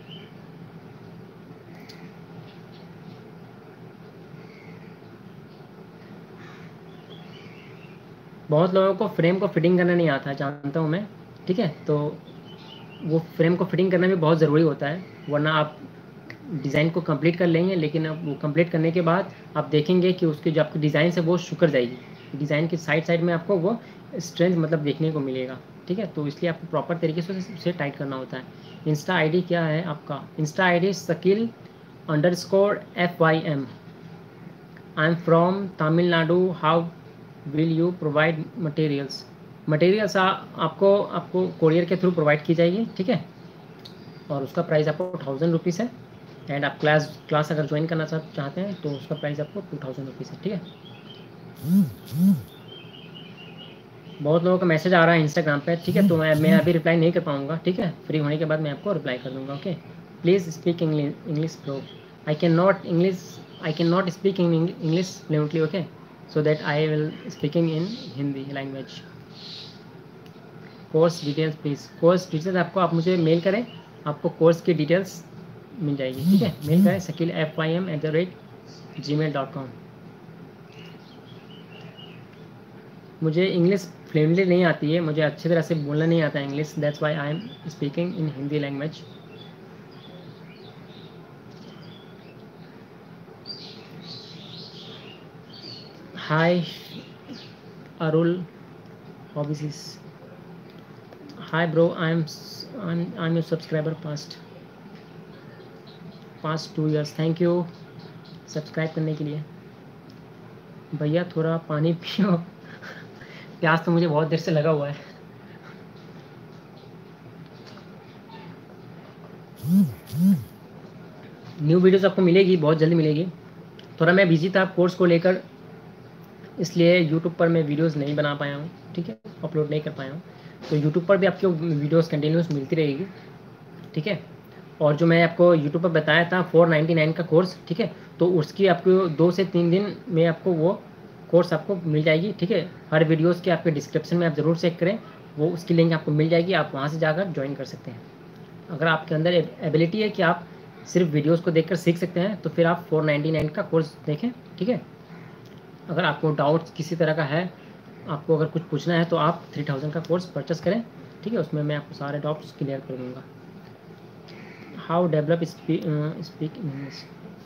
बहुत लोगों को फ्रेम को फिटिंग करना नहीं आता है, जानता हूँ मैं, ठीक है। तो वो फ्रेम को फिटिंग करना भी बहुत ज़रूरी होता है, वरना आप डिज़ाइन को कंप्लीट कर लेंगे, लेकिन अब वो कंप्लीट करने के बाद आप देखेंगे कि उसकी जो आपकी डिज़ाइन है वो शुकर जाएगी, डिज़ाइन की साइड में आपको वो स्ट्रेंथ मतलब देखने को मिलेगा, ठीक है। तो इसलिए आपको प्रॉपर तरीके से उसे टाइट करना होता है। इंस्टा आईडी क्या है आपका? Insta ID shakil_FYM। I am from Tamil Nadu. How will you provide materials? Materials आपको कोरियर के थ्रू प्रोवाइड की जाएगी, ठीक है। और उसका प्राइस आपको 1000 रुपीज़ है। एंड आप क्लास अगर ज्वाइन करना चाहते हैं तो उसका प्राइस आपको 2000 रुपीज़ है, ठीक है। बहुत लोगों का मैसेज आ रहा है इंस्टाग्राम पे, ठीक है। तो मैं अभी रिप्लाई नहीं कर पाऊँगा, ठीक है। फ्री होने के बाद मैं आपको रिप्लाई कर दूँगा, okay. Please speak English bro. I can not speak English fluently, okay. So that I will speaking in Hindi language. Course details please. Course details आपको, आप मुझे मेल करें, आपको कोर्स की डिटेल्स मिल जाएगी, ठीक है। मेल करें shakil@FYM@gmail.com। मुझे इंग्लिश फ्लुएंटली नहीं आती है, मुझे अच्छी तरह से बोलना नहीं आता English, that's why I am speaking in Hindi language. Hi Arul hobbies. Hi bro, I am your subscriber past 2 years। Thank you subscribe करने के लिए। भैया थोड़ा पानी पियो। प्यास तो मुझे बहुत देर से लगा हुआ है। न्यू वीडियोस आपको मिलेगी, बहुत जल्दी मिलेगी। थोड़ा मैं बिजी था कोर्स को लेकर, इसलिए यूट्यूब पर मैं वीडियोस नहीं बना पाया हूँ, ठीक है, अपलोड नहीं कर पाया हूँ। तो यूट्यूब पर भी आपको वीडियोस कंटिन्यूस मिलती रहेगी, ठीक है। और जो मैं आपको यूट्यूब पर बताया था 499 का कोर्स, ठीक है, तो उसकी आपको 2 से 3 दिन में आपको वो कोर्स आपको मिल जाएगी, ठीक है। हर वीडियोस के आपके डिस्क्रिप्शन में आप ज़रूर चेक करें, वो उसकी लिंक आपको मिल जाएगी, आप वहाँ से जाकर ज्वाइन कर सकते हैं। अगर आपके अंदर एबिलिटी है कि आप सिर्फ वीडियोस को देखकर सीख सकते हैं तो फिर आप 499 का कोर्स देखें, ठीक है। अगर आपको डाउट्स किसी तरह का है, आपको अगर कुछ पूछना है तो आप 3000 का कोर्स परचेस करें, ठीक है। उसमें मैं आपको सारे डाउट्स क्लियर कर दूँगा। How develop speak English?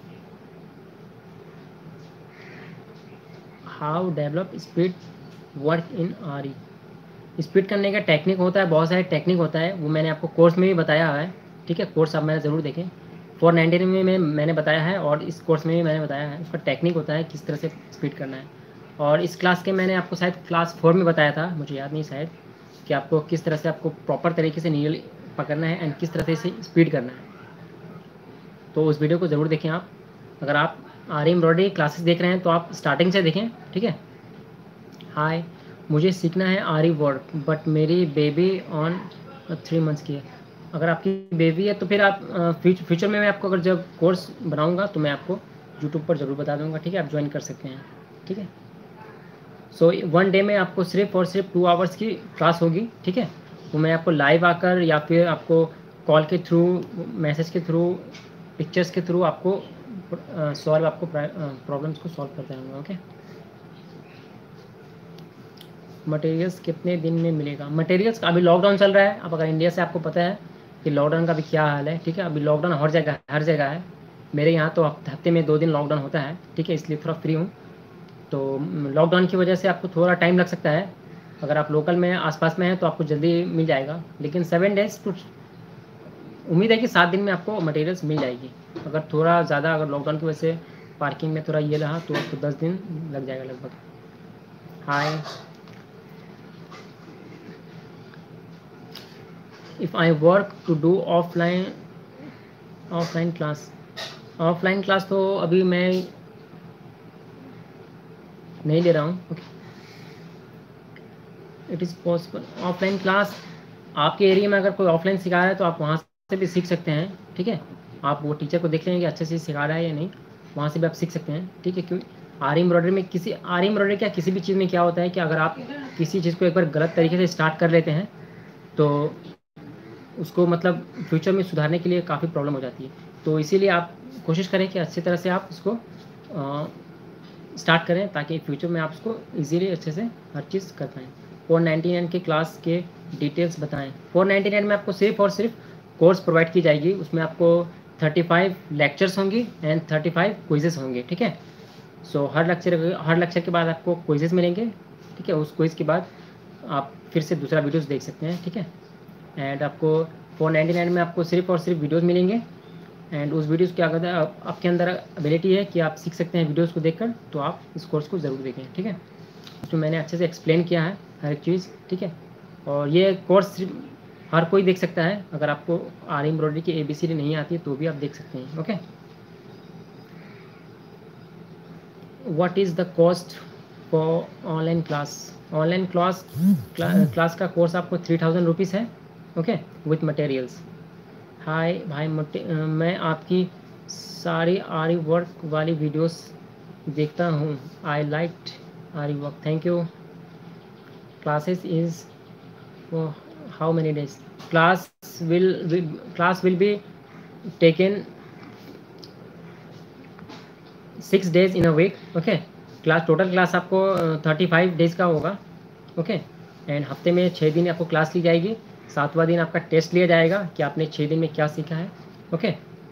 How develop speed work in R E? Speed करने का टेक्निक होता है, बहुत सारे टेक्निक होता है, वो मैंने आपको कोर्स में भी बताया है, ठीक है। कोर्स आप मैंने ज़रूर देखें। 499 में मैंने बताया है और इस कोर्स में भी मैंने बताया है, उसका टेक्निक होता है किस तरह से स्पीड करना है। और इस क्लास के मैंने आपको शायद क्लास 4 में बताया था, मुझे याद नहीं शायद, कि आपको किस तरह से आपको प्रॉपर तरीके से नीडल पकड़ना है एंड किस तरह से इसे स्पीड करना है। तो उस वीडियो को ज़रूर देखें आप। अगर आप आरी एम्ब्रॉयडरी क्लासेस देख रहे हैं तो आप स्टार्टिंग से देखें, ठीक है। हाय, मुझे सीखना है आरी वर्क बट मेरी बेबी ऑन 3 months की है। अगर आपकी बेबी है तो फिर आप फ्यूचर में मैं आपको अगर जब कोर्स बनाऊंगा तो मैं आपको यूट्यूब पर ज़रूर बता दूंगा, ठीक है। आप ज्वाइन कर सकते हैं, ठीक है। सो 1 डे में आपको सिर्फ और सिर्फ 2 hours की क्लास होगी, ठीक है। तो मैं आपको लाइव आकर या फिर आपको कॉल के थ्रू, मैसेज के थ्रू, पिक्चर्स के थ्रू आपको सॉल्व, आपको प्रॉब्लम्स को सॉल्व करते रहूँगा। ओके। मटेरियल्स कितने दिन में मिलेगा? मटेरियल्स अभी लॉकडाउन चल रहा है, अब अगर इंडिया से आपको पता है कि लॉकडाउन का भी क्या हाल है, ठीक है। अभी लॉकडाउन हर जगह है। मेरे यहाँ तो हफ्ते में 2 दिन लॉकडाउन होता है, ठीक है, इसलिए थोड़ा फ्री हूँ। तो लॉकडाउन की वजह से आपको थोड़ा टाइम लग सकता है। अगर आप लोकल में आसपास में हैं तो आपको जल्दी मिल जाएगा, लेकिन 7 डेज टू, उम्मीद है कि 7 दिन में आपको मटेरियल्स मिल जाएगी। अगर थोड़ा ज़्यादा, अगर लॉकडाउन की वजह से पार्किंग में थोड़ा ये रहा तो आपको 10 दिन लग जाएगा लगभग। Hi, if I work to do offline class तो अभी मैं नहीं ले रहा हूँ। Okay, it is possible offline class. आपके एरिया में अगर कोई ऑफलाइन सिखा रहा है तो आप वहाँ से भी सीख सकते हैं, ठीक है। आप वो टीचर को देख लेंगे अच्छे से सिखा रहा है या नहीं, वहाँ से भी आप सीख सकते हैं, ठीक है। क्योंकि आरी एम्ब्रॉयडरी क्या, किसी भी चीज़ में क्या होता है कि अगर आप किसी चीज़ को एक बार गलत तरीके से स्टार्ट कर लेते हैं तो उसको मतलब फ्यूचर में सुधारने के लिए काफ़ी प्रॉब्लम हो जाती है। तो इसीलिए आप कोशिश करें कि अच्छी तरह से आप उसको स्टार्ट करें, ताकि फ्यूचर में आप उसको इजीली अच्छे से हर चीज़ कर पाएँ। 499 के क्लास के डिटेल्स बताएं। 499 में आपको सिर्फ और सिर्फ कोर्स प्रोवाइड की जाएगी, उसमें आपको 35 लेक्चर्स होंगी एंड 35 क्विजेस होंगे, ठीक है। सो हर लेक्चर के बाद आपको क्विजेस मिलेंगे, ठीक है। उस क्विज के बाद आप फिर से दूसरा वीडियोस देख सकते हैं, ठीक है। एंड आपको 499 में आपको सिर्फ और सिर्फ वीडियोस मिलेंगे एंड उस वीडियोस क्या कहते हैं, आपके अंदर एबिलिटी है कि आप सीख सकते हैं वीडियोस को देखकर, तो आप इस कोर्स को ज़रूर देखें, ठीक है। उसमें मैंने अच्छे से एक्सप्लेन किया है हर एक चीज़, ठीक है। और ये कोर्स सिर्फ हर कोई देख सकता है। अगर आपको आरी एम्ब्रॉयडरी की ABCD नहीं आती है तो भी आप देख सकते हैं। Okay, what is the cost for online class? Online class का कोर्स आपको 3000 रुपीज़ है, ओके, विथ मटेरियल्स। हाय भाई, मैं आपकी सारी आरी वर्क वाली वीडियोस देखता हूँ। I like aari work, thank you. Classes is how many days? Class will be taken 6 days in a week, okay। Total class आपको 35 डेज का होगा, ओके। एंड हफ्ते में 6 दिन आपको क्लास ली जाएगी। 7वां दिन आपका टेस्ट लिया जाएगा कि आपने 6 दिन में क्या सीखा है, ओके।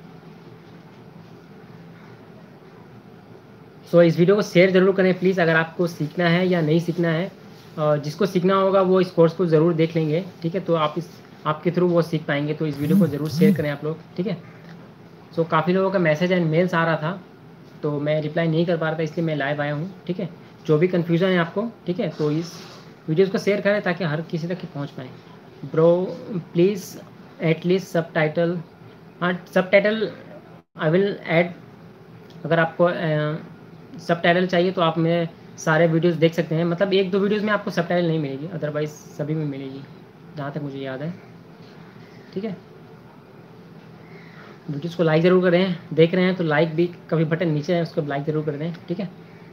सो इस वीडियो को शेयर ज़रूर करें प्लीज़, अगर आपको सीखना है या नहीं सीखना है। जिसको सीखना होगा वो इस कोर्स को ज़रूर देख लेंगे, ठीक है। तो आपके थ्रू वो सीख पाएंगे, तो इस वीडियो को ज़रूर शेयर करें आप लोग, ठीक है। सो काफ़ी लोगों का मैसेज एंड मेल्स आ रहा था तो मैं रिप्लाई नहीं कर पा रहा था, इसलिए मैं लाइव आया हूँ, ठीक है। जो भी कन्फ्यूज़न है आपको, ठीक है, तो इस वीडियोज़ को शेयर करें ताकि हर किसी तक पहुँच पाए। Bro please at least subtitle, हाँ सब टाइटल आई विल ऐड। अगर आपको सब टाइटल चाहिए तो आप मेरे सारे वीडियोस देख सकते हैं, मतलब 1-2 वीडियोस में आपको सब टाइटल नहीं मिलेगी, अदरवाइज़ सभी में मिलेगी जहाँ तक मुझे याद है, ठीक है। वीडियोस को लाइक ज़रूर करें, देख रहे हैं तो लाइक भी कभी बटन नीचे है उसको लाइक ज़रूर कर दें, ठीक है।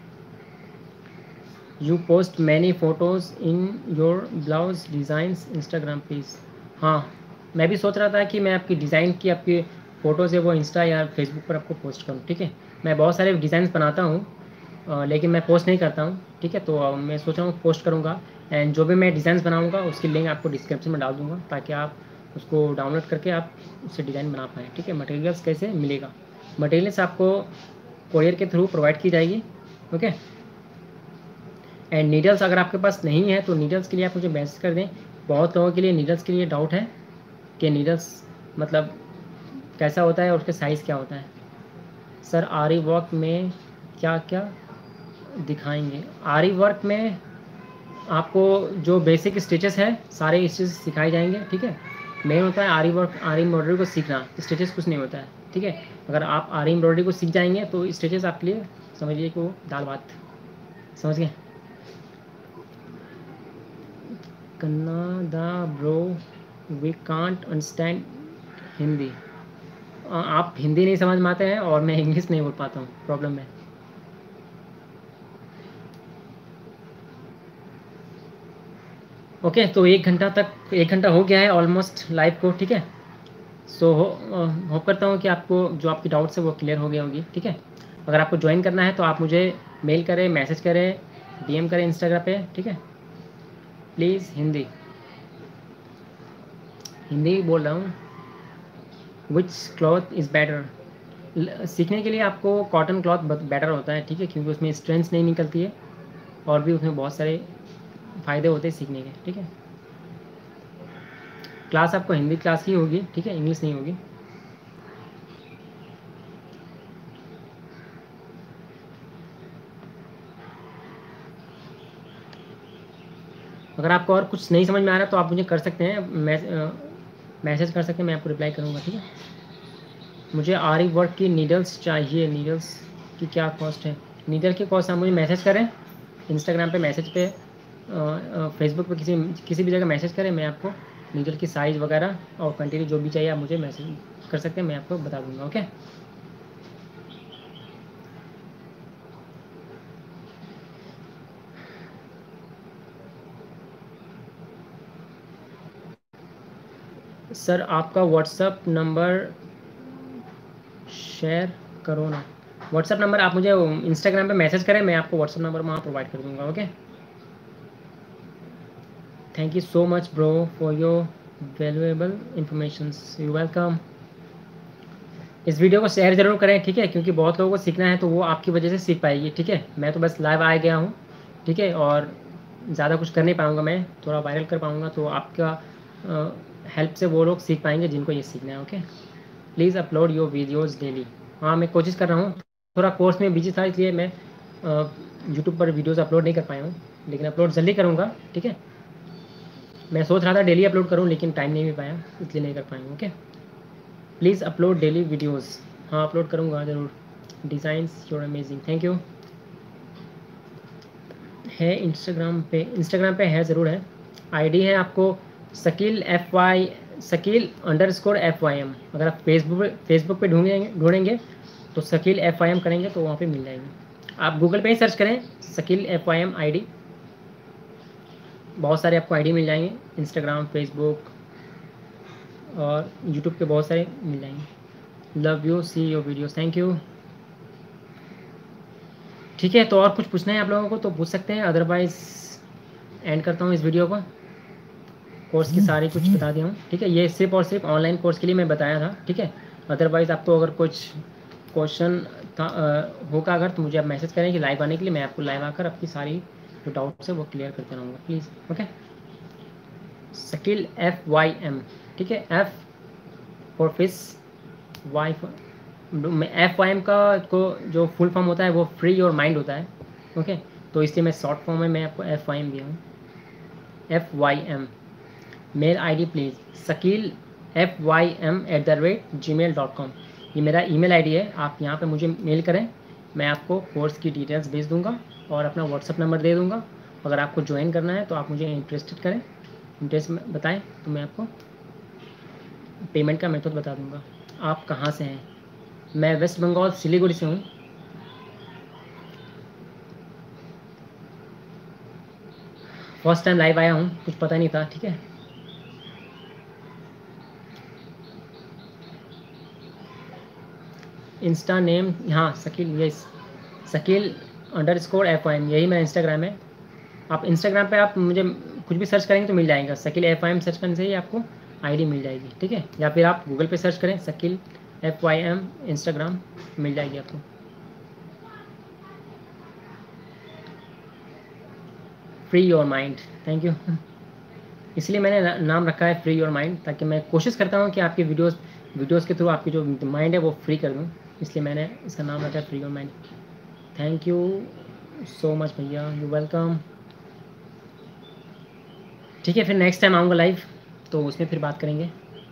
You post many photos in your blouse designs Instagram please. हाँ, मैं भी सोच रहा था कि मैं आपकी डिज़ाइन की आपकी फ़ोटोज़ है वो इंस्टा या फेसबुक पर आपको पोस्ट करूँ, ठीक है। मैं बहुत सारे डिज़ाइन बनाता हूँ लेकिन मैं पोस्ट नहीं करता हूँ, ठीक है। तो मैं सोच रहा हूँ पोस्ट करूँगा एंड जो भी मैं डिज़ाइन बनाऊँगा उसकी लिंक आपको डिस्क्रिप्शन में डाल दूँगा ताकि आप उसको डाउनलोड करके आप उससे डिज़ाइन बना पाएँ, ठीक है। मटेरियल्स कैसे मिलेगा? मटेरियल्स आपको कोरियर के थ्रू प्रोवाइड की जाएगी, ओके। एंड नीडल्स अगर आपके पास नहीं है तो नीडल्स के लिए आप मुझे मैसेज कर दें। बहुत लोगों के लिए नीडल्स के लिए डाउट है कि नीडल्स मतलब कैसा होता है और उसके साइज़ क्या होता है। सर आरी वर्क में क्या क्या दिखाएंगे? आरी वर्क में आपको जो बेसिक स्टिचेस है सारे स्टिचेस सिखाए जाएंगे, ठीक है। मेन होता है आरी वर्क, आरी एम्ब्रॉयडरी को सीखना, स्टिचेस कुछ नहीं होता है, ठीक है। अगर आप आरी एम्ब्रॉयडरी को सीख जाएंगे तो स्टिचेस आपके लिए समझिए कि वो दाल भात, समझ गए। Kannada bro we can't understand Hindi. आप हिंदी नहीं समझ में आते हैं और मैं इंग्लिश नहीं बोल पाता हूँ, प्रॉब्लम है। ओके, तो 1 घंटा हो गया है ऑलमोस्ट लाइव को, ठीक है। सो होप करता हूँ कि आपको जो आपकी डाउट्स है वो क्लियर हो गई होगी, ठीक है। अगर आपको ज्वाइन करना है तो आप मुझे मेल करें, मैसेज करें, डीएम करें इंस्टाग्राम पे, ठीक है। प्लीज़ हिंदी हिंदी बोल रहा हूँ। विच क्लॉथ इज़ बेटर, सीखने के लिए आपको कॉटन क्लॉथ बेटर होता है, ठीक है, क्योंकि उसमें स्ट्रेंथ नहीं निकलती है और भी उसमें बहुत सारे फ़ायदे होते हैं सीखने के, ठीक है। क्लास आपको हिंदी क्लास ही होगी, ठीक है, इंग्लिश नहीं होगी। अगर आपको और कुछ नहीं समझ में आ रहा तो आप मुझे कर सकते हैं, मैसेज कर सकते हैं, मैं आपको रिप्लाई करूँगा, ठीक है। मुझे आरी वर्क की नीडल्स चाहिए, नीडल्स की क्या कॉस्ट है? नीडल की कॉस्ट आप मुझे मैसेज करें इंस्टाग्राम पे, मैसेज पे, फेसबुक पे, किसी किसी भी जगह मैसेज करें, मैं आपको नीडल की साइज़ वगैरह और क्वांटिटी जो भी चाहिए आप मुझे मैसेज कर सकते हैं, मैं आपको बता दूंगा, ओके। सर आपका व्हाट्सअप नंबर शेयर करो ना। व्हाट्सअप नंबर आप मुझे इंस्टाग्राम पे मैसेज करें, मैं आपको व्हाट्सअप नंबर वहाँ प्रोवाइड कर दूंगा, okay. Thank you so much bro for your valuable information, you welcome. इस वीडियो को शेयर ज़रूर करें, ठीक है, क्योंकि बहुत लोगों को सीखना है तो वो आपकी वजह से सीख पाएगी, ठीक है। मैं तो बस लाइव आ गया हूँ, ठीक है, और ज़्यादा कुछ कर नहीं पाऊँगा, मैं थोड़ा वायरल कर पाऊँगा, तो आपका हेल्प से वो लोग सीख पाएंगे जिनको ये सीखना है, okay. Please upload your videos daily. हाँ, मैं कोशिश कर रहा हूँ, थोड़ा कोर्स में बिजी था इसलिए मैं यूट्यूब पर वीडियोज़ अपलोड नहीं कर पाया हूँ, लेकिन अपलोड जल्दी करूँगा, ठीक है। मैं सोच रहा था डेली अपलोड करूँ, लेकिन टाइम नहीं मिल पाया, इसलिए नहीं कर पाया हूँ, okay. Please upload daily videos. हाँ, अपलोड करूँगा ज़रूर। Designs your amazing, thank you. है इंस्टाग्राम पे है, ज़रूर है। आईडी है आपको शकील _FYM। अगर आप फेसबुक पे ढूंढेंगे तो शकील FYM करेंगे तो वहाँ पे मिल जाएंगे। आप गूगल पे ही सर्च करें शकील FYM आईडी, बहुत सारे आपको आईडी मिल जाएंगे, इंस्टाग्राम, फेसबुक और यूट्यूब पे बहुत सारे मिल जाएंगे। Love you, see your videos, thank you. ठीक है, तो और कुछ पूछना है आप लोगों को तो पूछ सकते हैं, अदरवाइज एंड करता हूँ इस वीडियो को। कोर्स की सारी कुछ बता दिया हूँ, ठीक है। ये सिर्फ और सिर्फ ऑनलाइन कोर्स के लिए मैं बताया था, ठीक है। अदरवाइज़ आपको अगर कुछ क्वेश्चन था होगा अगर, तो मुझे आप मैसेज करें कि लाइव आने के लिए, मैं आपको लाइव आकर आपकी सारी जो डाउट्स है वो क्लियर करते रहूँगा, प्लीज़, ओके। शकील FYM, ठीक है। F for fish, Y FYM का को जो फुल फॉर्म होता है वो फ्री योर माइंड होता है, ओके। तो इसलिए मैं शॉर्ट फॉर्म में मैं आपको FYM दिया हूँ, FYM। Mail ID please Shakeel FYM@gmail.com, ये मेरा ईमेल आईडी है। आप यहाँ पे मुझे मेल करें, मैं आपको कोर्स की डिटेल्स भेज दूँगा और अपना व्हाट्सअप नंबर दे दूँगा। अगर आपको ज्वाइन करना है तो आप मुझे इंटरेस्ट बताएं तो मैं आपको पेमेंट का मेथड बता दूँगा। आप कहाँ से हैं? मैं वेस्ट बंगाल सिलीगुड़ी से हूँ। फर्स्ट टाइम लाइव आया हूँ, कुछ पता नहीं था, ठीक है। इंस्टा नेम, हाँ शकील, यस शकील_FYM, यही मेरा इंस्टाग्राम है। आप इंस्टाग्राम पे आप मुझे कुछ भी सर्च करेंगे तो मिल जाएगा, शकील FYM सर्च करने से ही आपको आईडी मिल जाएगी, ठीक है। या फिर आप गूगल पे सर्च करें शकील FYM इंस्टाग्राम, मिल जाएगी आपको। Free your mind, thank you. इसलिए मैंने नाम रखा है फ्री योर माइंड, ताकि मैं कोशिश करता हूँ कि आपकी वीडियोज़ के थ्रू आपकी जो माइंड है वो फ्री कर दूँ, इसलिए मैंने इसका नाम रखा है free your mind. Thank you so much भैया, यू वेलकम। ठीक है, फिर नेक्स्ट टाइम आऊँगा लाइव तो उसमें फिर बात करेंगे।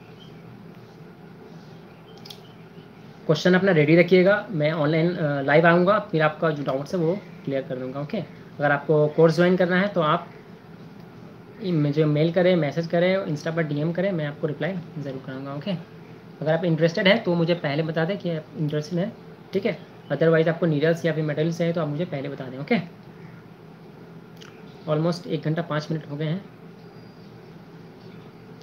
क्वेश्चन अपना रेडी रखिएगा, मैं ऑनलाइन लाइव आऊँगा, फिर आपका जो डाउट्स है वो क्लियर कर दूँगा, ओके। अगर आपको कोर्स ज्वाइन करना है तो आप मुझे मेल करें, मैसेज करें, इंस्टा पर DM करें, मैं आपको रिप्लाई ज़रूर करूँगा, ओके। अगर आप इंटरेस्टेड है तो मुझे पहले बता दें कि आप इंटरेस्टेड हैं, ठीक है। अदरवाइज़ आपको नीडल्स या फिर मेटल्स चाहिए तो आप मुझे पहले बता दें, ओके। ऑलमोस्ट 1 घंटा 5 मिनट हो गए हैं।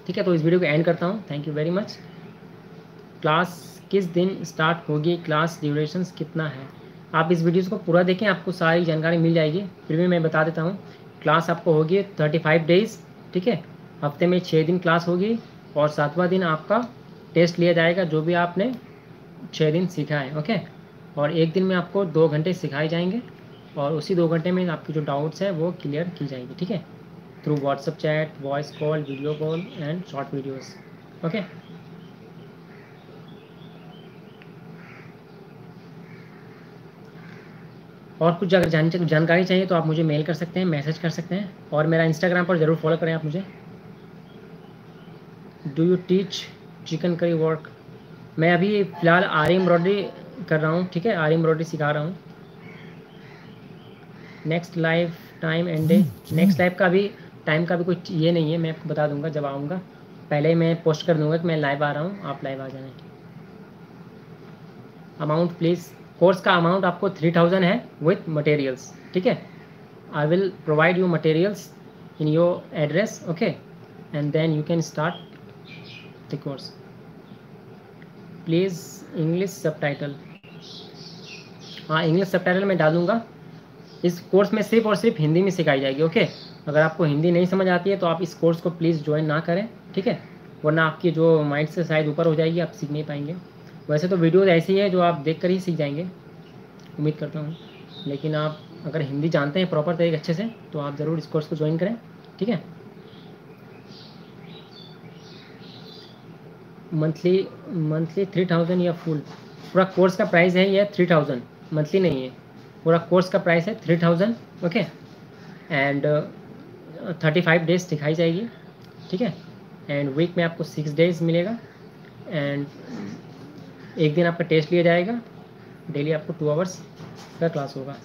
ठीक है, तो इस वीडियो को एंड करता हूँ। Thank you very much. Class किस दिन स्टार्ट होगी, क्लास ड्यूरेशंस कितना है? आप इस वीडियो को पूरा देखें, आपको सारी जानकारी मिल जाएगी। फिर भी मैं बता देता हूँ, क्लास आपको होगी 35 डेज़, ठीक है। हफ्ते में 6 दिन क्लास होगी और 7वां दिन आपका टेस्ट लिया जाएगा, जो भी आपने 6 दिन सीखा है, ओके। और एक दिन में आपको 2 घंटे सिखाए जाएंगे और उसी 2 घंटे में आपकी जो डाउट्स है वो क्लियर की जाएगी, ठीक है, through WhatsApp chat, voice call, video call and short videos, okay. और कुछ अगर जानकारी चाहिए तो आप मुझे मेल कर सकते हैं, मैसेज कर सकते हैं, और मेरा इंस्टाग्राम पर ज़रूर फॉलो करें आप मुझे। Do you teach chikankari work? मैं अभी फ़िलहाल आरी एम्ब्रॉयडरी कर रहा हूँ, ठीक है, आरी एम्ब्रॉयडरी सिखा रहा हूँ। Next live time and day, next live का भी टाइम का भी कोई ये नहीं है, मैं आपको बता दूंगा जब आऊँगा। पहले मैं पोस्ट कर दूंगा कि मैं लाइव आ रहा हूँ, आप लाइव आ जाएँ। अमाउंट प्लीज़, कोर्स का अमाउंट आपको 3000 है विथ मटेरियल्स, ठीक है। I will provide you materials in your address, okay, and then you can start the course. Please English subtitle, हाँ इंग्लिश सबटाइटल मैं डालूंगा। इस कोर्स में सिर्फ और सिर्फ हिंदी में सिखाई जाएगी, ओके। अगर आपको हिंदी नहीं समझ आती है तो आप इस कोर्स को प्लीज़ ज्वाइन ना करें, ठीक है, वरना आपकी जो माइंड से शायद ऊपर हो जाएगी, आप सीख नहीं पाएंगे। वैसे तो वीडियोज़ ऐसी है जो आप देख कर ही सीख जाएंगे, उम्मीद करता हूँ। लेकिन आप अगर हिंदी जानते हैं प्रॉपर तरीके अच्छे से तो आप ज़रूर इस कोर्स को ज्वाइन करें, ठीक है। मंथली 3000 या फुल? पूरा कोर्स का प्राइस है ये 3000, मंथली नहीं है, पूरा कोर्स का प्राइस है 3000, ओके। एंड 35 डेज सिखाई जाएगी, ठीक है। एंड वीक में आपको 6 डेज मिलेगा एंड एक दिन आपका टेस्ट लिया जाएगा। डेली आपको 2 आवर्स का क्लास होगा।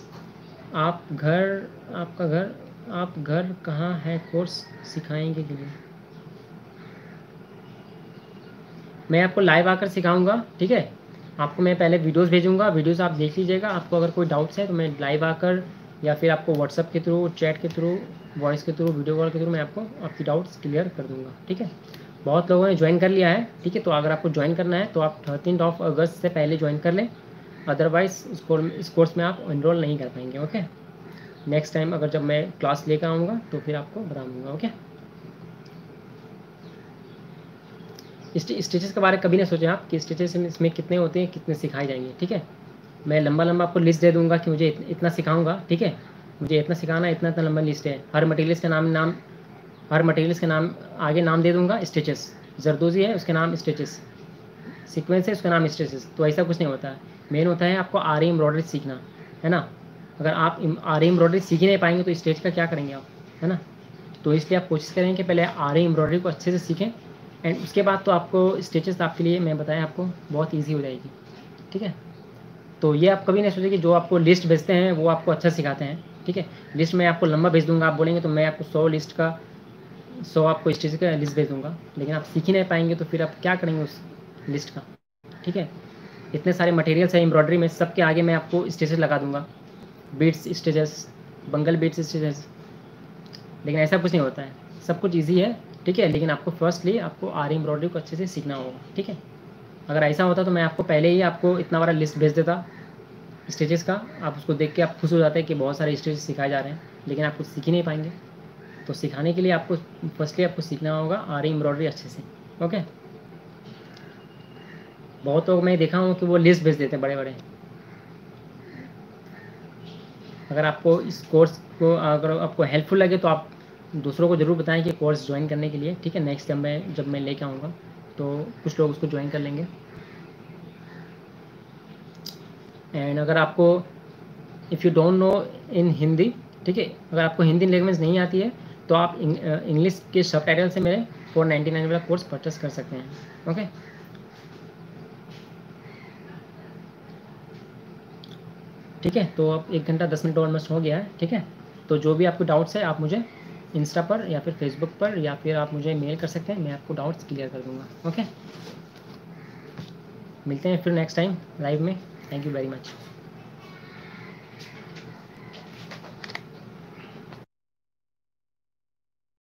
आप घर कहाँ है कोर्स सिखाएंगे के लिए? मैं आपको लाइव आकर सिखाऊंगा, ठीक है। आपको मैं पहले वीडियोस भेजूंगा, वीडियोस आप देख लीजिएगा। आपको अगर कोई डाउट्स है तो मैं लाइव आकर या फिर आपको व्हाट्सअप के थ्रू, चैट के थ्रू, वॉइस के थ्रू, वीडियो कॉल के थ्रू मैं आपको आपकी डाउट्स क्लियर कर दूंगा, ठीक है। बहुत लोगों ने ज्वाइन कर लिया है, ठीक है। तो अगर आपको ज्वाइन करना है तो आप 13 अगस्त से पहले ज्वाइन कर लें, अदरवाइज़ इस कोर्स में आप इनरोल नहीं कर पाएंगे, ओके। नेक्स्ट टाइम अगर जब मैं क्लास लेकर आऊँगा तो फिर आपको बता दूँगा, ओके। स्टिचेस के बारे में कभी नहीं सोचे आप कि स्टिचेस इसमें कितने होते हैं, कितने सिखाए जाएंगे, ठीक है। मैं लंबा आपको लिस्ट दे दूंगा कि मुझे इतना सिखाऊंगा, ठीक है, मुझे इतना सिखाना, इतना लंबा लिस्ट है। हर मटेरियल्स के नाम आगे नाम दे दूंगा, स्टिचेस। जरदोजी है उसके नाम स्टिचेस, सीक्वेंस है उसका नाम स्टिचेस। तो ऐसा कुछ नहीं होता है, मेन होता है आपको आरी एम्ब्रॉयडरी सीखना, है ना। अगर आप आरी एम्ब्रॉयडरी सीख ही नहीं पाएंगे तो स्टेज का क्या करेंगे आप, है ना। तो इसलिए आप कोशिश करें कि पहले आरी एम्ब्रॉयडरी को अच्छे से सीखें एंड उसके बाद तो आपको स्टिचेस आपके लिए मैं बताया आपको बहुत ईजी हो जाएगी, ठीक है। तो ये आप कभी नहीं सोचें कि जो आपको लिस्ट भेजते हैं वो आपको अच्छा सिखाते हैं, ठीक है। लिस्ट मैं आपको लंबा भेज दूंगा, आप बोलेंगे तो मैं आपको 100 आपको स्टिच का लिस्ट भेज दूंगा, लेकिन आप सीख ही नहीं पाएंगे तो फिर आप क्या करेंगे उस लिस्ट का, ठीक है। इतने सारे मटेरियल्स हैं एम्ब्रॉयडरी में, सबके आगे मैं आपको स्टिचेस लगा दूंगा, beads stitches, bangle beads stitches, लेकिन ऐसा कुछ नहीं होता है। सब कुछ ईजी है, ठीक है, लेकिन आपको फर्स्टली आपको आरी एम्ब्रॉयडरी को अच्छे से सीखना होगा, ठीक है। अगर ऐसा होता तो मैं आपको पहले ही आपको इतना बड़ा लिस्ट भेज देता स्टिचेस का, आप उसको देख के आप खुश हो जाते हैं कि बहुत सारे स्टिचेस सिखाए जा रहे हैं, लेकिन आप कुछ सीख ही नहीं पाएंगे। तो सिखाने के लिए आपको फर्स्टली आपको सीखना होगा आरी एम्ब्रॉयडरी अच्छे से, ओके। बहुत लोग मैं देखा हूँ कि वो लिस्ट भेज देते हैं बड़े बड़े। अगर आपको इस कोर्स को अगर आपको हेल्पफुल लगे तो आप दूसरों को ज़रूर बताएं कि कोर्स ज्वाइन करने के लिए, ठीक है। नेक्स्ट जब मैं लेके आऊँगा तो कुछ लोग उसको ज्वाइन कर लेंगे। एंड अगर आपको if you don't know in Hindi, ठीक है, अगर आपको हिंदी लैंग्वेज नहीं आती है तो आप इंग्लिश के सबटाइटल से मेरे 499 वाला कोर्स परचेस कर सकते हैं, ओके। ठीक है, तो अब 1 घंटा 10 मिनट ऑलमोस्ट हो गया है, ठीक है। तो जो भी आपको डाउट्स है आप मुझे इंस्टा पर या फिर फेसबुक पर या फिर आप मुझे मेल कर सकते हैं, मैं आपको डाउट्स क्लियर कर दूंगा, ओके। मिलते हैं फिर नेक्स्ट टाइम लाइव में। Thank you very much.